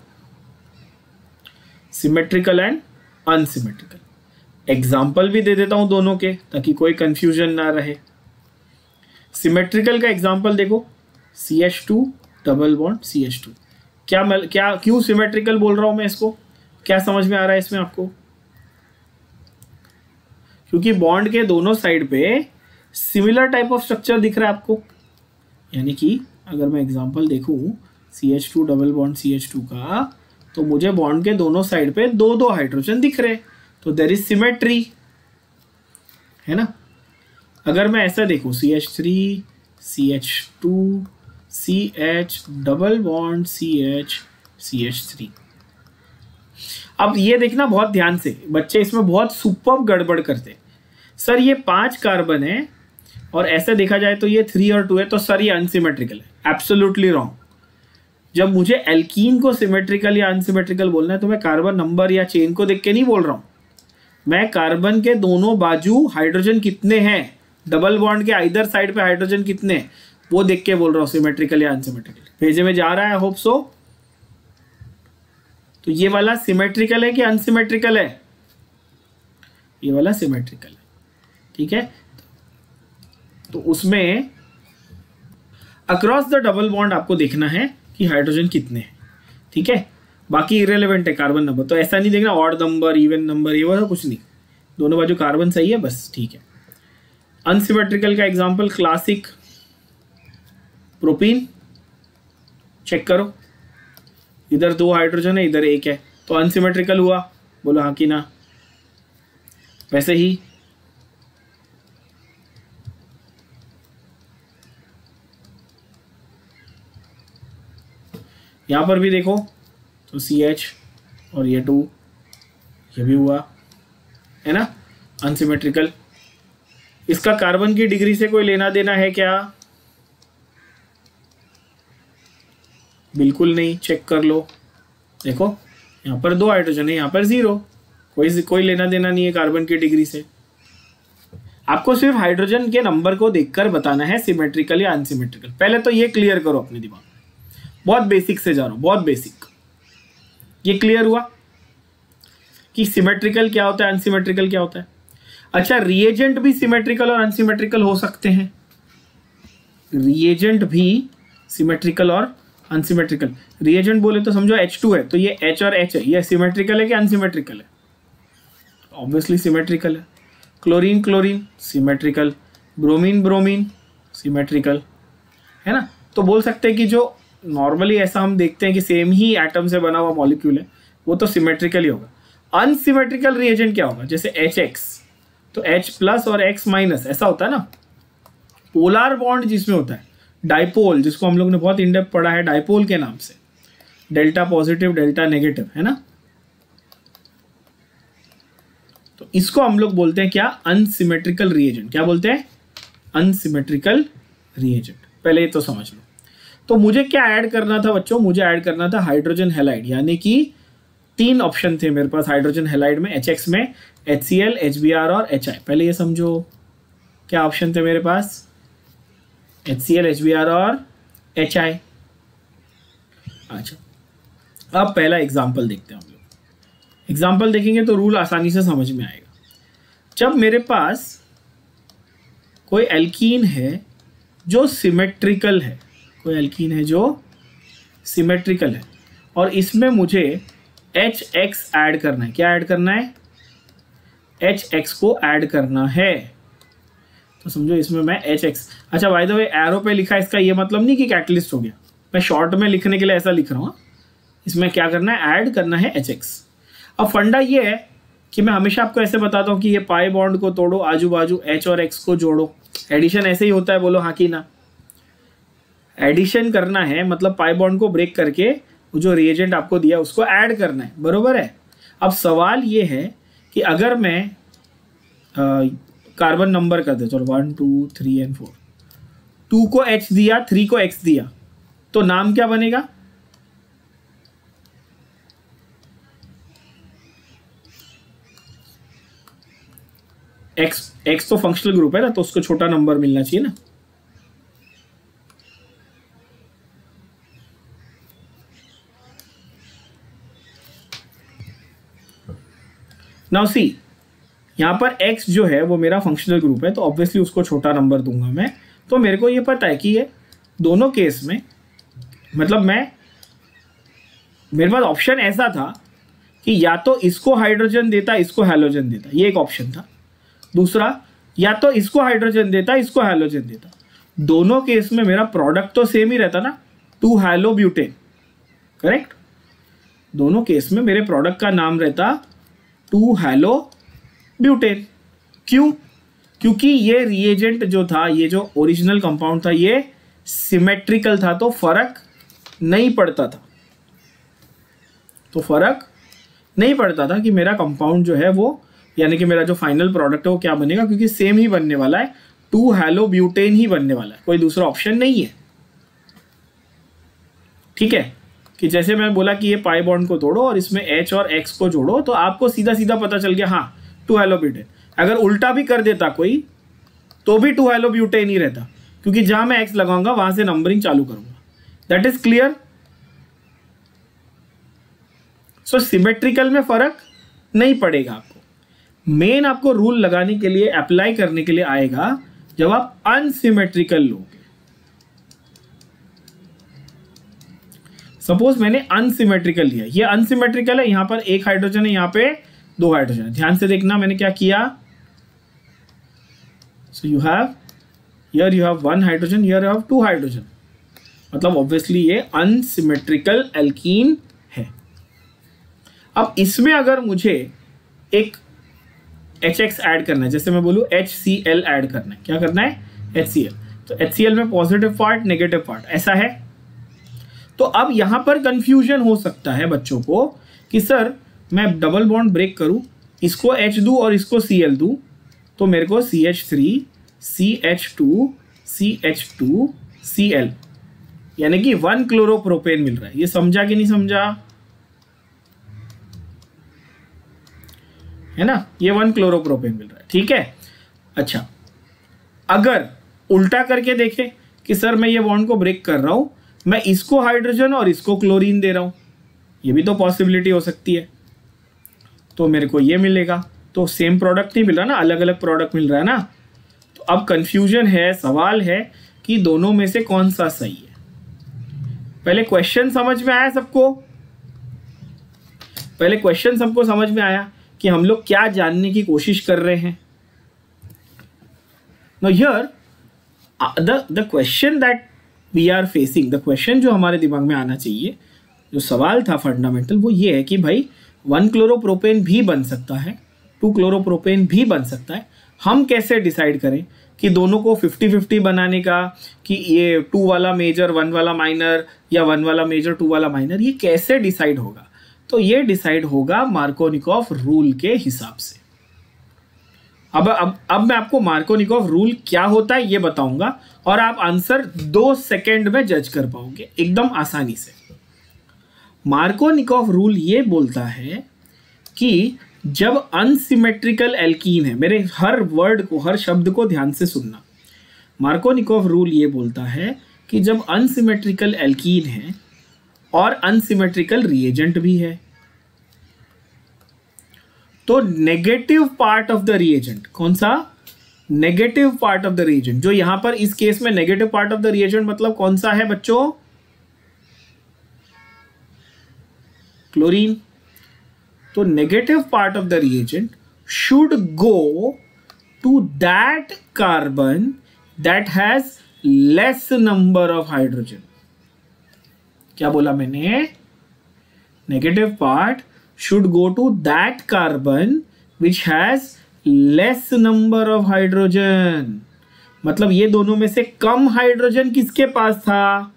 सिमेट्रिकल एंड अनसिमेट्रिकल। एग्जाम्पल भी दे देता हूं दोनों के ताकि कोई कंफ्यूजन ना रहे। सिमेट्रिकल का एग्जाम्पल देखो, C H two double bond C H two. क्या मैं क्या क्यों सिमेट्रिकल बोल रहा हूं मैं इसको? क्या समझ में आ रहा है इसमें आपको? क्योंकि बॉन्ड के दोनों साइड पे सिमिलर टाइप ऑफ स्ट्रक्चर दिख रहा है आपको। यानी कि अगर मैं एग्जांपल देखूं C H two double bond C H two का, तो मुझे बॉन्ड के दोनों साइड पे दो दो हाइड्रोजन दिख रहे, तो देयर इज सिमेट्री, है ना। अगर मैं ऐसा देखूं C H three C H two C H double bond C H C H three, अब ये देखना बहुत ध्यान से, बच्चे इसमें बहुत सुपर गड़बड़ करते। सर ये पांच कार्बन है और ऐसे देखा जाए तो ये थ्री और टू है, तो सर ये अनसिमेट्रिकल है। Absolutely wrong. जब मुझे एल्कीन को सिमेट्रिकल या अनसिमेट्रिकल बोलना है तो मैं कार्बन नंबर या चेन को देख के नहीं बोल रहा हूं, मैं कार्बन के दोनों बाजू हाइड्रोजन कितने हैं, डबल बॉन्ड के आइदर साइड पे हाइड्रोजन कितने हैं, वो देख के बोल रहा हूं सिमेट्रिकल या अनसिमेट्रिकल। भेजे में जा रहा है, होप सो। तो ये वाला सिमेट्रिकल है कि अनसिमेट्रिकल है? ये वाला सिमेट्रिकल है, ठीक है। तो उसमें अक्रॉस द डबल बॉन्ड आपको देखना है कि हाइड्रोजन कितने हैं, ठीक है। बाकी इरेलेवेंट है कार्बन नंबर, तो ऐसा नहीं देखना ऑड नंबर इवन नंबर ये वो कुछ नहीं, दोनों बाजू कार्बन सही है बस, ठीक है। अनसिमेट्रिकल का एग्जांपल क्लासिक प्रोपीन, चेक करो, इधर दो हाइड्रोजन है इधर एक है, तो अनसिमेट्रिकल हुआ, बोलो हाँ कि ना। वैसे ही यहां पर भी देखो तो सी एच और ये टू, ये भी हुआ, है ना, अनसिमेट्रिकल। इसका कार्बन की डिग्री से कोई लेना देना है क्या? बिल्कुल नहीं, चेक कर लो। देखो यहाँ पर दो हाइड्रोजन है, यहाँ पर जीरो, कोई कोई लेना देना नहीं है कार्बन की डिग्री से। आपको सिर्फ हाइड्रोजन के नंबर को देखकर बताना है सिमेट्रिकल या अनसिमेट्रिकल। पहले तो ये क्लियर करो अपने दिमाग में, बहुत बेसिक से जा रहा हूं, बहुत बेसिक। ये क्लियर हुआ कि सिमेट्रिकल क्या होता है, अनसिमेट्रिकल क्या होता है। अच्छा, रिएजेंट भी सिमेट्रिकल और अनसिमेट्रिकल हो सकते हैं। रिएजेंट भी सिमेट्रिकल और अनसिमेट्रिकल। रिएजेंट बोले तो समझो एच टू है, तो ये H और H है, ये सिमेट्रिकल है कि अनसिमेट्रिकल है? ऑब्वियसली सिमेट्रिकल है। Chlorine chlorine symmetrical, bromine bromine symmetrical, है ना। तो बोल सकते हैं कि जो नॉर्मली ऐसा हम देखते हैं कि सेम ही एटम से बना हुआ मॉलिक्यूल है, वो तो सिमेट्रिकल ही होगा। अनसिमेट्रिकल रिएजेंट क्या होगा? जैसे एच एक्स, तो H प्लस और X माइनस ऐसा होता है ना। पोलर बॉन्ड जिसमें होता है, डाइपोल जिसको हम लोग ने बहुत इनडेप्थ पढ़ा है डाइपोल के नाम से, डेल्टा पॉजिटिव डेल्टा नेगेटिव, है ना। तो इसको हम लोग बोलते हैं क्या? Unsymmetrical reagent. क्या बोलते हैं? Unsymmetrical reagent. पहले ये तो समझ लो। तो मुझे क्या ऐड करना था बच्चों? मुझे ऐड करना था हाइड्रोजन हैलाइड, यानी कि तीन ऑप्शन थे मेरे पास हाइड्रोजन हैलाइड में, एच एक्स में H C L, H B R और एच आई। पहले ये समझो क्या ऑप्शन थे मेरे पास, H C L, H B R और एच आई। अच्छा, अब पहला एग्जाम्पल देखते हैं हम लोग। एग्जाम्पल देखेंगे तो रूल आसानी से समझ में आएगा। जब मेरे पास कोई एल्कीन है जो सिमेट्रिकल है, कोई एल्कीन है जो सिमेट्रिकल है, और इसमें मुझे एच एक्स ऐड करना है। क्या ऐड करना है? एच एक्स को ऐड करना है। तो समझो इसमें मैं एच एक्स, अच्छा बाय द वे एरो पे लिखा है, इसका ये मतलब नहीं कि कैटलिस्ट हो गया, मैं शॉर्ट में लिखने के लिए ऐसा लिख रहा हूँ। इसमें क्या करना है? ऐड करना है एच एक्स। अब फंडा ये है कि मैं हमेशा आपको ऐसे बताता हूँ कि ये पाई बॉन्ड को तोड़ो, आजू बाजू एच और एक्स को जोड़ो। एडिशन ऐसे ही होता है, बोलो हाँ कि ना। एडिशन करना है, मतलब पाई बॉन्ड को ब्रेक करके जो रिएजेंट आपको दिया उसको ऐड करना है, बरोबर है। अब सवाल ये है कि अगर मैं कार्बन नंबर कर दे, चलो one two three and four, two को एच दिया, थ्री को एक्स दिया, तो नाम क्या बनेगा? एक्स एक्स तो फंक्शनल ग्रुप है ना, तो उसको छोटा नंबर मिलना चाहिए ना। नाउ सी, यहां पर x जो है वो मेरा फंक्शनल ग्रुप है, तो ऑब्वियसली उसको छोटा नंबर दूंगा मैं। तो मेरे को ये पता है कि ये दोनों केस में, मतलब मैं, मेरे पास ऑप्शन ऐसा था कि या तो इसको हाइड्रोजन देता, इसको हैलोजन देता, ये एक ऑप्शन था। दूसरा, या तो इसको हाइड्रोजन देता, इसको हैलोजन देता। दोनों केस में मेरा प्रोडक्ट तो सेम ही रहता ना, टू हैलो ब्यूटेन, करेक्ट। दोनों केस में मेरे प्रोडक्ट का नाम रहता टू हैलो ब्यूटेन। क्यों? क्योंकि ये रिएजेंट जो था, ये जो ओरिजिनल कंपाउंड था, ये सिमेट्रिकल था, तो फर्क नहीं पड़ता था, तो फर्क नहीं पड़ता था कि मेरा कंपाउंड जो है वो, यानी कि मेरा जो फाइनल प्रोडक्ट है वो क्या बनेगा, क्योंकि सेम ही बनने वाला है, टू हैलो ब्यूटेन ही बनने वाला है, कोई दूसरा ऑप्शन नहीं है। ठीक है, कि जैसे मैं बोला कि ये पाई बॉन्ड को तोड़ो और इसमें H और X को जोड़ो, तो आपको सीधा सीधा पता चल गया, हाँ टू हैलो ब्यूटेन। अगर उल्टा भी कर देता कोई तो भी टू हैलो ब्यूटेन ही रहता, क्योंकि जहां मैं X लगाऊंगा वहां से नंबरिंग चालू करूंगा। That is clear. So symmetrical में फर्क नहीं पड़ेगा आपको। मेन आपको रूल लगाने के लिए, अप्लाई करने के लिए आएगा जब आप अनसिमेट्रिकल लोगे। सपोज मैंने अनसिमेट्रिकल लिया, ये अनसिमेट्रिकल है, यहां पर एक हाइड्रोजन है, यहां पे दो हाइड्रोजन है। ध्यान से देखना मैंने क्या किया। So you have here you have one hydrogen, here you have two hydrogen, मतलब ऑब्वियसली ये अनसिमेट्रिकल एल्कीन है। अब इसमें अगर मुझे एक एच एक्स ऐड करना है, जैसे मैं बोलूं एच सी एल ऐड करना है, क्या करना है? H C L. तो एच सी एल में पॉजिटिव पार्ट, नेगेटिव पार्ट, ऐसा है। तो अब यहां पर कंफ्यूजन हो सकता है बच्चों को कि सर मैं डबल बॉन्ड ब्रेक करूं, इसको H दूं और इसको Cl दूं, तो मेरे को C H three C H two C H two C L, यानी कि वन क्लोरोप्रोपेन मिल रहा है। ये समझा कि नहीं समझा? है ना, ये वन क्लोरोप्रोपेन मिल रहा है। ठीक है, अच्छा अगर उल्टा करके देखें कि सर मैं ये बॉन्ड को ब्रेक कर रहा हूं, मैं इसको हाइड्रोजन और इसको क्लोरीन दे रहा हूं, ये भी तो पॉसिबिलिटी हो सकती है, तो मेरे को ये मिलेगा। तो सेम प्रोडक्ट नहीं मिल रहा ना, अलग अलग प्रोडक्ट मिल रहा है ना। तो अब कंफ्यूजन है, सवाल है कि दोनों में से कौन सा सही है। पहले क्वेश्चन समझ में आया सबको? पहले क्वेश्चन सबको समझ में आया कि हम लोग क्या जानने की कोशिश कर रहे हैं? Now here the the question that we are facing, the question जो हमारे दिमाग में आना चाहिए, जो सवाल था फंडामेंटल, वो ये है कि भाई वन क्लोरोप्रोपेन भी बन सकता है, टू क्लोरोप्रोपेन भी बन सकता है। हम कैसे डिसाइड करें कि दोनों को फिफ्टी फिफ्टी बनाने का, कि ये टू वाला मेजर वन वाला माइनर या वन वाला मेजर टू वाला माइनर, ये कैसे डिसाइड होगा? तो ये डिसाइड होगा मार्कोनिकॉफ रूल के हिसाब से। अब अब अब मैं आपको मार्कोनिकॉफ रूल क्या होता है ये बताऊंगा, और आप आंसर दो सेकंड में जज कर पाओगे एकदम आसानी से। मार्कोनिकॉफ रूल ये बोलता है कि जब अनसिमेट्रिकल एल्कीन है, मेरे हर वर्ड को, हर शब्द को ध्यान से सुनना। मार्कोनिकॉफ रूल ये बोलता है कि जब अनसिमेट्रिकल एल्कीन है और अनसिमेट्रिकल रिएजेंट भी है, तो negative part of the reagent, कौन सा? Negative part of the reagent, जो यहां पर इस केस में negative part of the reagent मतलब कौन सा है बच्चों? क्लोरीन। तो negative part of the reagent should go to that carbon that has less number of hydrogen. क्या बोला मैंने? Negative part should go to that carbon which has less number of hydrogen. मतलब ये दोनों में से कम हाइड्रोजन किसके पास था?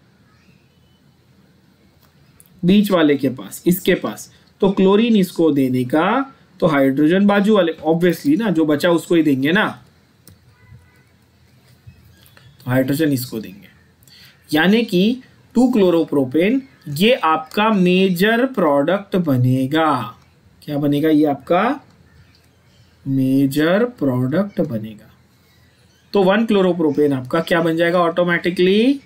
बीच वाले के पास, इसके पास। तो क्लोरीन इसको देने का, तो हाइड्रोजन बाजू वाले, ऑब्वियसली ना, जो बचा उसको ही देंगे ना, तो हाइड्रोजन इसको देंगे। यानी कि टू क्लोरोप्रोपेन ये आपका मेजर प्रोडक्ट बनेगा। क्या बनेगा? ये आपका मेजर प्रोडक्ट बनेगा। तो वन क्लोरोप्रोपेन आपका क्या बन जाएगा? ऑटोमेटिकली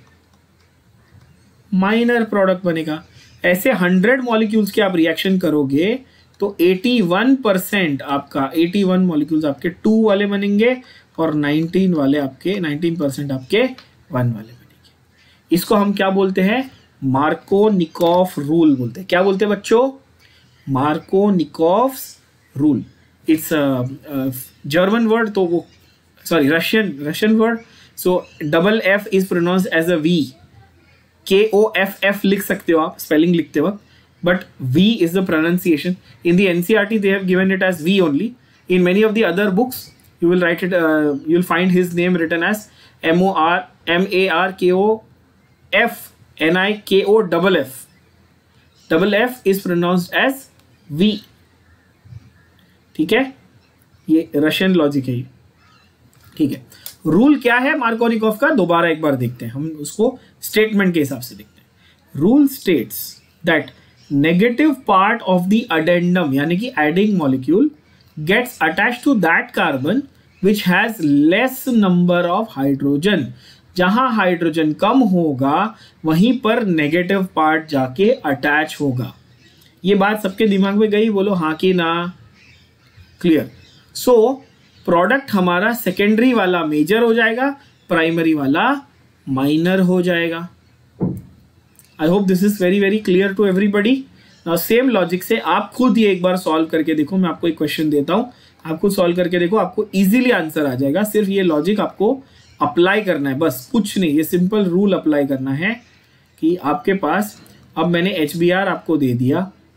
माइनर प्रोडक्ट बनेगा। ऐसे हंड्रेड मॉलिक्यूल्स के आप रिएक्शन करोगे तो इक्यासी परसेंट आपका इक्यासी मॉलिक्यूल्स आपके टू वाले बनेंगे और नाइनटीन वाले आपके नाइनटीन परसेंट आपके वन वाले बनेंगे। इसको हम क्या बोलते हैं? मार्कोनिकॉफ रूल बोलते हैं। क्या बोलते हैं बच्चों? Markovnikov rule. It's German word, तो वो sorry Russian Russian word. So double F is pronounced as a V. K O F F लिख सकते हो आप स्पेलिंग लिखते वक्त, but V is the pronunciation. In the NCERT they have given it as V only. In many of the other books you will write it, uh, you will find his name written as M O R M A R K O F N I K O double F. Double F is pronounced as V. ठीक है, ये Russian logic है। ठीक है, rule क्या है Markovnikov का? दोबारा एक बार देखते हैं, हम उसको स्टेटमेंट के हिसाब से देखते हैं। Rule states that negative part of the addendum यानी कि adding molecule gets attached to that carbon which has less number of hydrogen। जहां हाइड्रोजन कम होगा वहीं पर नेगेटिव पार्ट जाके अटैच होगा। ये बात सबके दिमाग में गई? बोलो हाँ कि ना? क्लियर। सो प्रोडक्ट हमारा सेकेंडरी वाला मेजर हो जाएगा, प्राइमरी वाला माइनर हो जाएगा। I hope this is very very clear to everybody. Now same logic से आप खुद ये एक बार सॉल्व करके देखो। मैं आपको एक क्वेश्चन देता हूं, आप खुद सॉल्व करके देखो, आपको इजीली आंसर आ जाएगा। सिर्फ ये लॉजिक आपको अप्लाई करना है, बस कुछ नहीं। ये सिंपल रूल अप्लाई करना है कि आपके पास, अब मैंने एच बी आर आपको दे दिया,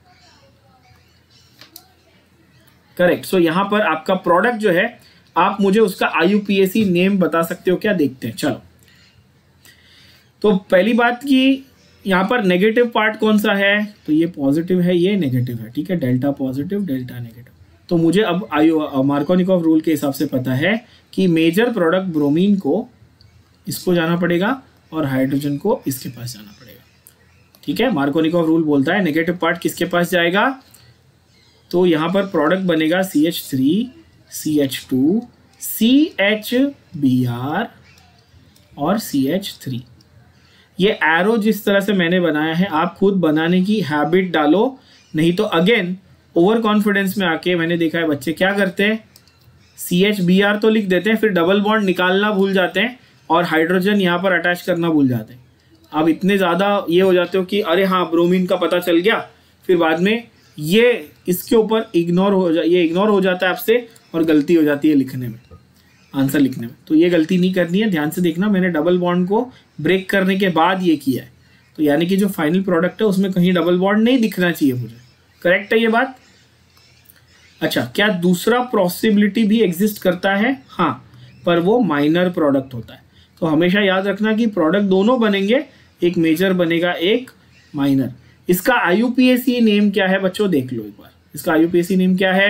करेक्ट। सो यहां पर आपका प्रोडक्ट जो है, आप मुझे उसका I U P A C name बता सकते हो क्या? देखते हैं, चलो। तो पहली बात की यहाँ पर नेगेटिव पार्ट कौन सा है? तो ये पॉजिटिव है, ये नेगेटिव है। ठीक है, डेल्टा पॉजिटिव, डेल्टा नेगेटिव। तो मुझे अब आयु मार्कोनिकॉफ रूल के हिसाब से पता है कि मेजर प्रोडक्ट ब्रोमीन को इसको जाना पड़ेगा और हाइड्रोजन को इसके पास जाना पड़ेगा। ठीक है, मार्कोनिकॉफ रूल बोलता है नेगेटिव पार्ट किसके पास जाएगा? तो यहाँ पर प्रोडक्ट बनेगा C H three, C H two, C H B R और सी एच थ्री। ये एरो जिस तरह से मैंने बनाया है, आप खुद बनाने की हैबिट डालो, नहीं तो अगेन ओवर कॉन्फिडेंस में आके मैंने देखा है बच्चे क्या करते हैं, सी एच बी आर तो लिख देते हैं, फिर डबल बॉन्ड निकालना भूल जाते हैं और हाइड्रोजन यहाँ पर अटैच करना भूल जाते हैं। अब इतने ज़्यादा ये हो जाते हो कि अरे हाँ ब्रोमीन का पता चल गया, फिर बाद में ये इसके ऊपर इग्नोर हो जा ये इग्नोर हो जाता है आपसे और गलती हो जाती है लिखने में, आंसर लिखने में। तो ये गलती नहीं करनी है, ध्यान से देखना। मैंने डबल बॉन्ड को ब्रेक करने के बाद ये किया है, तो यानी कि जो फाइनल प्रोडक्ट है उसमें कहीं डबल बॉन्ड नहीं दिखना चाहिए मुझे। करेक्ट है ये बात? अच्छा, क्या दूसरा पॉसिबिलिटी भी एग्जिस्ट करता है? हाँ, पर वो माइनर प्रोडक्ट होता है। तो हमेशा याद रखना कि प्रोडक्ट दोनों बनेंगे, एक मेजर बनेगा एक माइनर। इसका I U P A C name क्या है बच्चों? देख लो एक बार, इसका I U P A C name क्या है?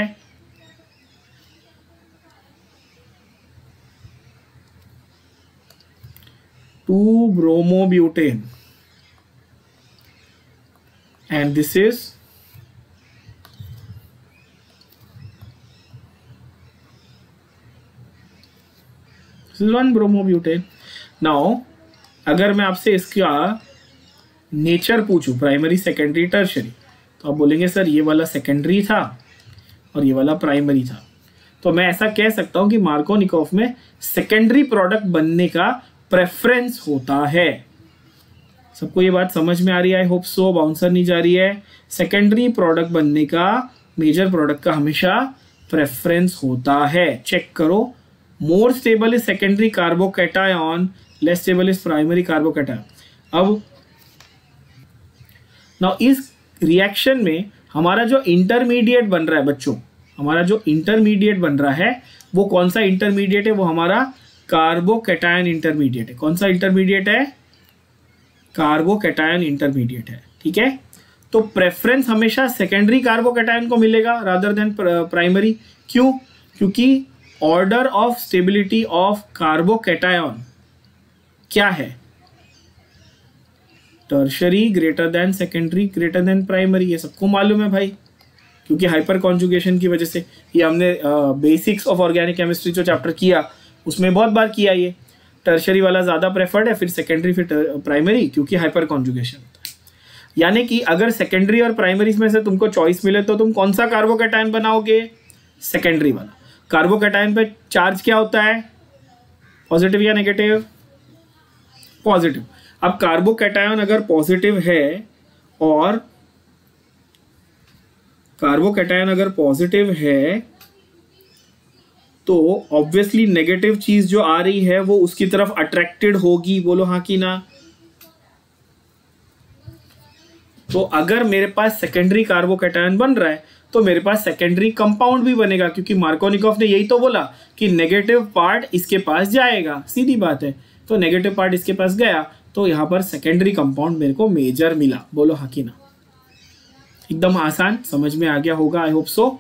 Two bromobutane, and this is this is one bromobutane. Now अगर मैं आपसे इसका नेचर पूछूं, प्राइमरी सेकेंडरी टर्शरी, तो आप बोलेंगे सर ये वाला सेकेंडरी था और ये वाला प्राइमरी था। तो मैं ऐसा कह सकता हूं कि मार्कोनिकॉफ में सेकेंडरी प्रोडक्ट बनने का प्रेफरेंस होता है। सबको ये बात समझ में आ रही है? I hope so. बाउंसर नहीं जा रही है। सेकेंडरी प्रोडक्ट बनने का मेजर प्रोडक्ट का हमेशा प्रेफरेंस होता है। चेक करो, more stable is secondary carbocation, less stable is primary carbocation. अब नाउ इस रिएक्शन में हमारा जो इंटरमीडिएट बन रहा है बच्चों, हमारा जो इंटरमीडिएट बन रहा है वो कौन सा इंटरमीडिएट है? वो हमारा कार्बोकैटायन इंटरमीडिएट है। कौन सा इंटरमीडिएट है? कार्बोकैटायन इंटरमीडिएट है, ठीक है। तो प्रेफरेंस हमेशा सेकेंडरी कार्बोकैटायन को मिलेगा रादर देन प्राइमरी। क्यों? क्योंकि order of stability of carbocation क्या है? Tertiary greater than secondary greater than primary. ये सबको मालूम है भाई, क्योंकि हाइपर कॉन्जुगेशन की वजह से। ये हमने बेसिक्स ऑफ ऑर्गेनिक केमिस्ट्री जो चैप्टर किया उसमें बहुत बार किया। ये टर्शरी वाला ज़्यादा प्रेफर्ड है, फिर सेकेंडरी, फिर प्राइमरी, क्योंकि हाइपर कॉन्जुगेशन होता है। यानी कि अगर सेकेंडरी और प्राइमरी में से तुमको चॉइस मिले तो तुम कौन सा कार्बोकैटायन बनाओगे? सेकेंडरी वाला। कार्बोकैटायन पे चार्ज क्या होता है? पॉजिटिव या नेगेटिव? पॉजिटिव। अब कार्बोकैटायन अगर पॉजिटिव है और कार्बोकैटायन अगर पॉजिटिव है तो ऑब्वियसली नेगेटिव चीज जो आ रही है वो उसकी तरफ अट्रैक्टेड होगी। बोलो हाँ कि ना? तो अगर मेरे पास सेकेंडरी कार्बोकैटायन बन रहा है तो मेरे पास सेकेंडरी कंपाउंड भी बनेगा, क्योंकि मार्कोनिकॉफ ने यही तो बोला कि नेगेटिव पार्ट इसके पास जाएगा। सीधी बात है। तो नेगेटिव पार्ट इसके पास गया तो यहां पर सेकेंडरी कंपाउंड मेरे को मेजर मिला। बोलो हाँ कि ना? एकदम आसान, समझ में आ गया होगा, आई होप सो।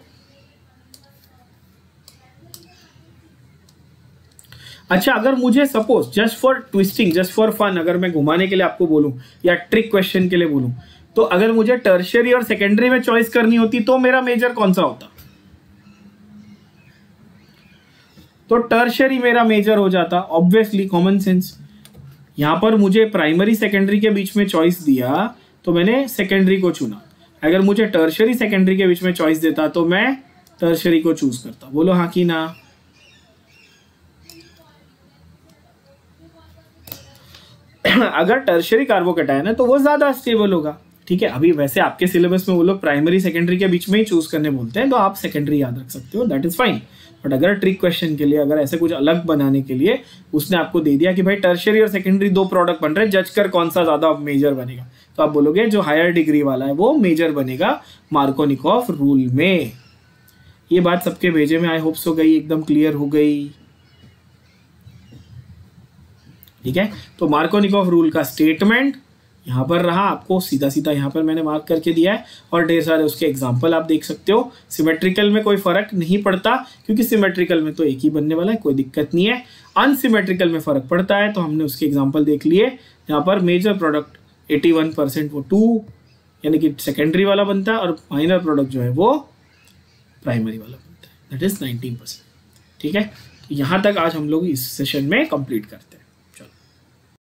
अच्छा, अगर मुझे suppose just for twisting, just for fun, अगर मैं घुमाने के लिए आपको बोलूं या ट्रिक क्वेश्चन के लिए बोलूं, तो अगर मुझे टर्शियरी और सेकेंडरी में चॉइस करनी होती तो मेरा मेजर कौन सा होता? तो टर्शियरी मेरा मेजर हो जाता, ऑब्वियसली, कॉमन सेंस। यहां पर मुझे प्राइमरी सेकेंडरी के बीच में चॉइस दिया तो मैंने सेकेंडरी को चुना। अगर मुझे टर्शियरी सेकेंडरी के बीच में चॉइस देता तो मैं टर्शियरी को चूज करता। बोलो हाँ कि ना? अगर टर्शियरी कार्बोकैटायन है तो वो ज्यादा स्टेबल होगा, ठीक है। अभी वैसे आपके सिलेबस में वो लोग प्राइमरी सेकेंडरी के बीच में ही चूज करने बोलते हैं, तो आप सेकेंडरी याद रख सकते हो, दैट इज फाइन। बट अगर ट्रिक क्वेश्चन के लिए, अगर ऐसे कुछ अलग बनाने के लिए उसने आपको दे दिया कि भाई टर्शियरी और सेकेंडरी दो प्रोडक्ट बन रहे हैं, जज कर कौन सा ज्यादा मेजर बनेगा, तो आप बोलोगे जो हायर डिग्री वाला है वो मेजर बनेगा मार्कोनिकॉफ रूल में। ये बात सबके भेजे में आई होप सो गई, एकदम क्लियर हो गई, ठीक है। तो मार्कोनिकॉफ रूल का स्टेटमेंट यहां पर रहा, आपको सीधा सीधा यहां पर मैंने मार्क करके दिया है, और ढेर सारे उसके एग्जाम्पल आप देख सकते हो। सिमेट्रिकल में कोई फर्क नहीं पड़ता, क्योंकि सिमेट्रिकल में तो एक ही बनने वाला है, कोई दिक्कत नहीं है। अनसिमेट्रिकल में फर्क पड़ता है, तो हमने उसके एग्जाम्पल देख लिए। यहाँ पर मेजर प्रोडक्ट इक्यासी परसेंट वो टू यानी कि सेकेंडरी वाला बनता है, और माइनर प्रोडक्ट जो है वो प्राइमरी वाला बनता है, दैट इज नाइनटीन परसेंट, ठीक है। तो यहाँ तक आज हम लोग इस सेशन में कंप्लीट करते हैं।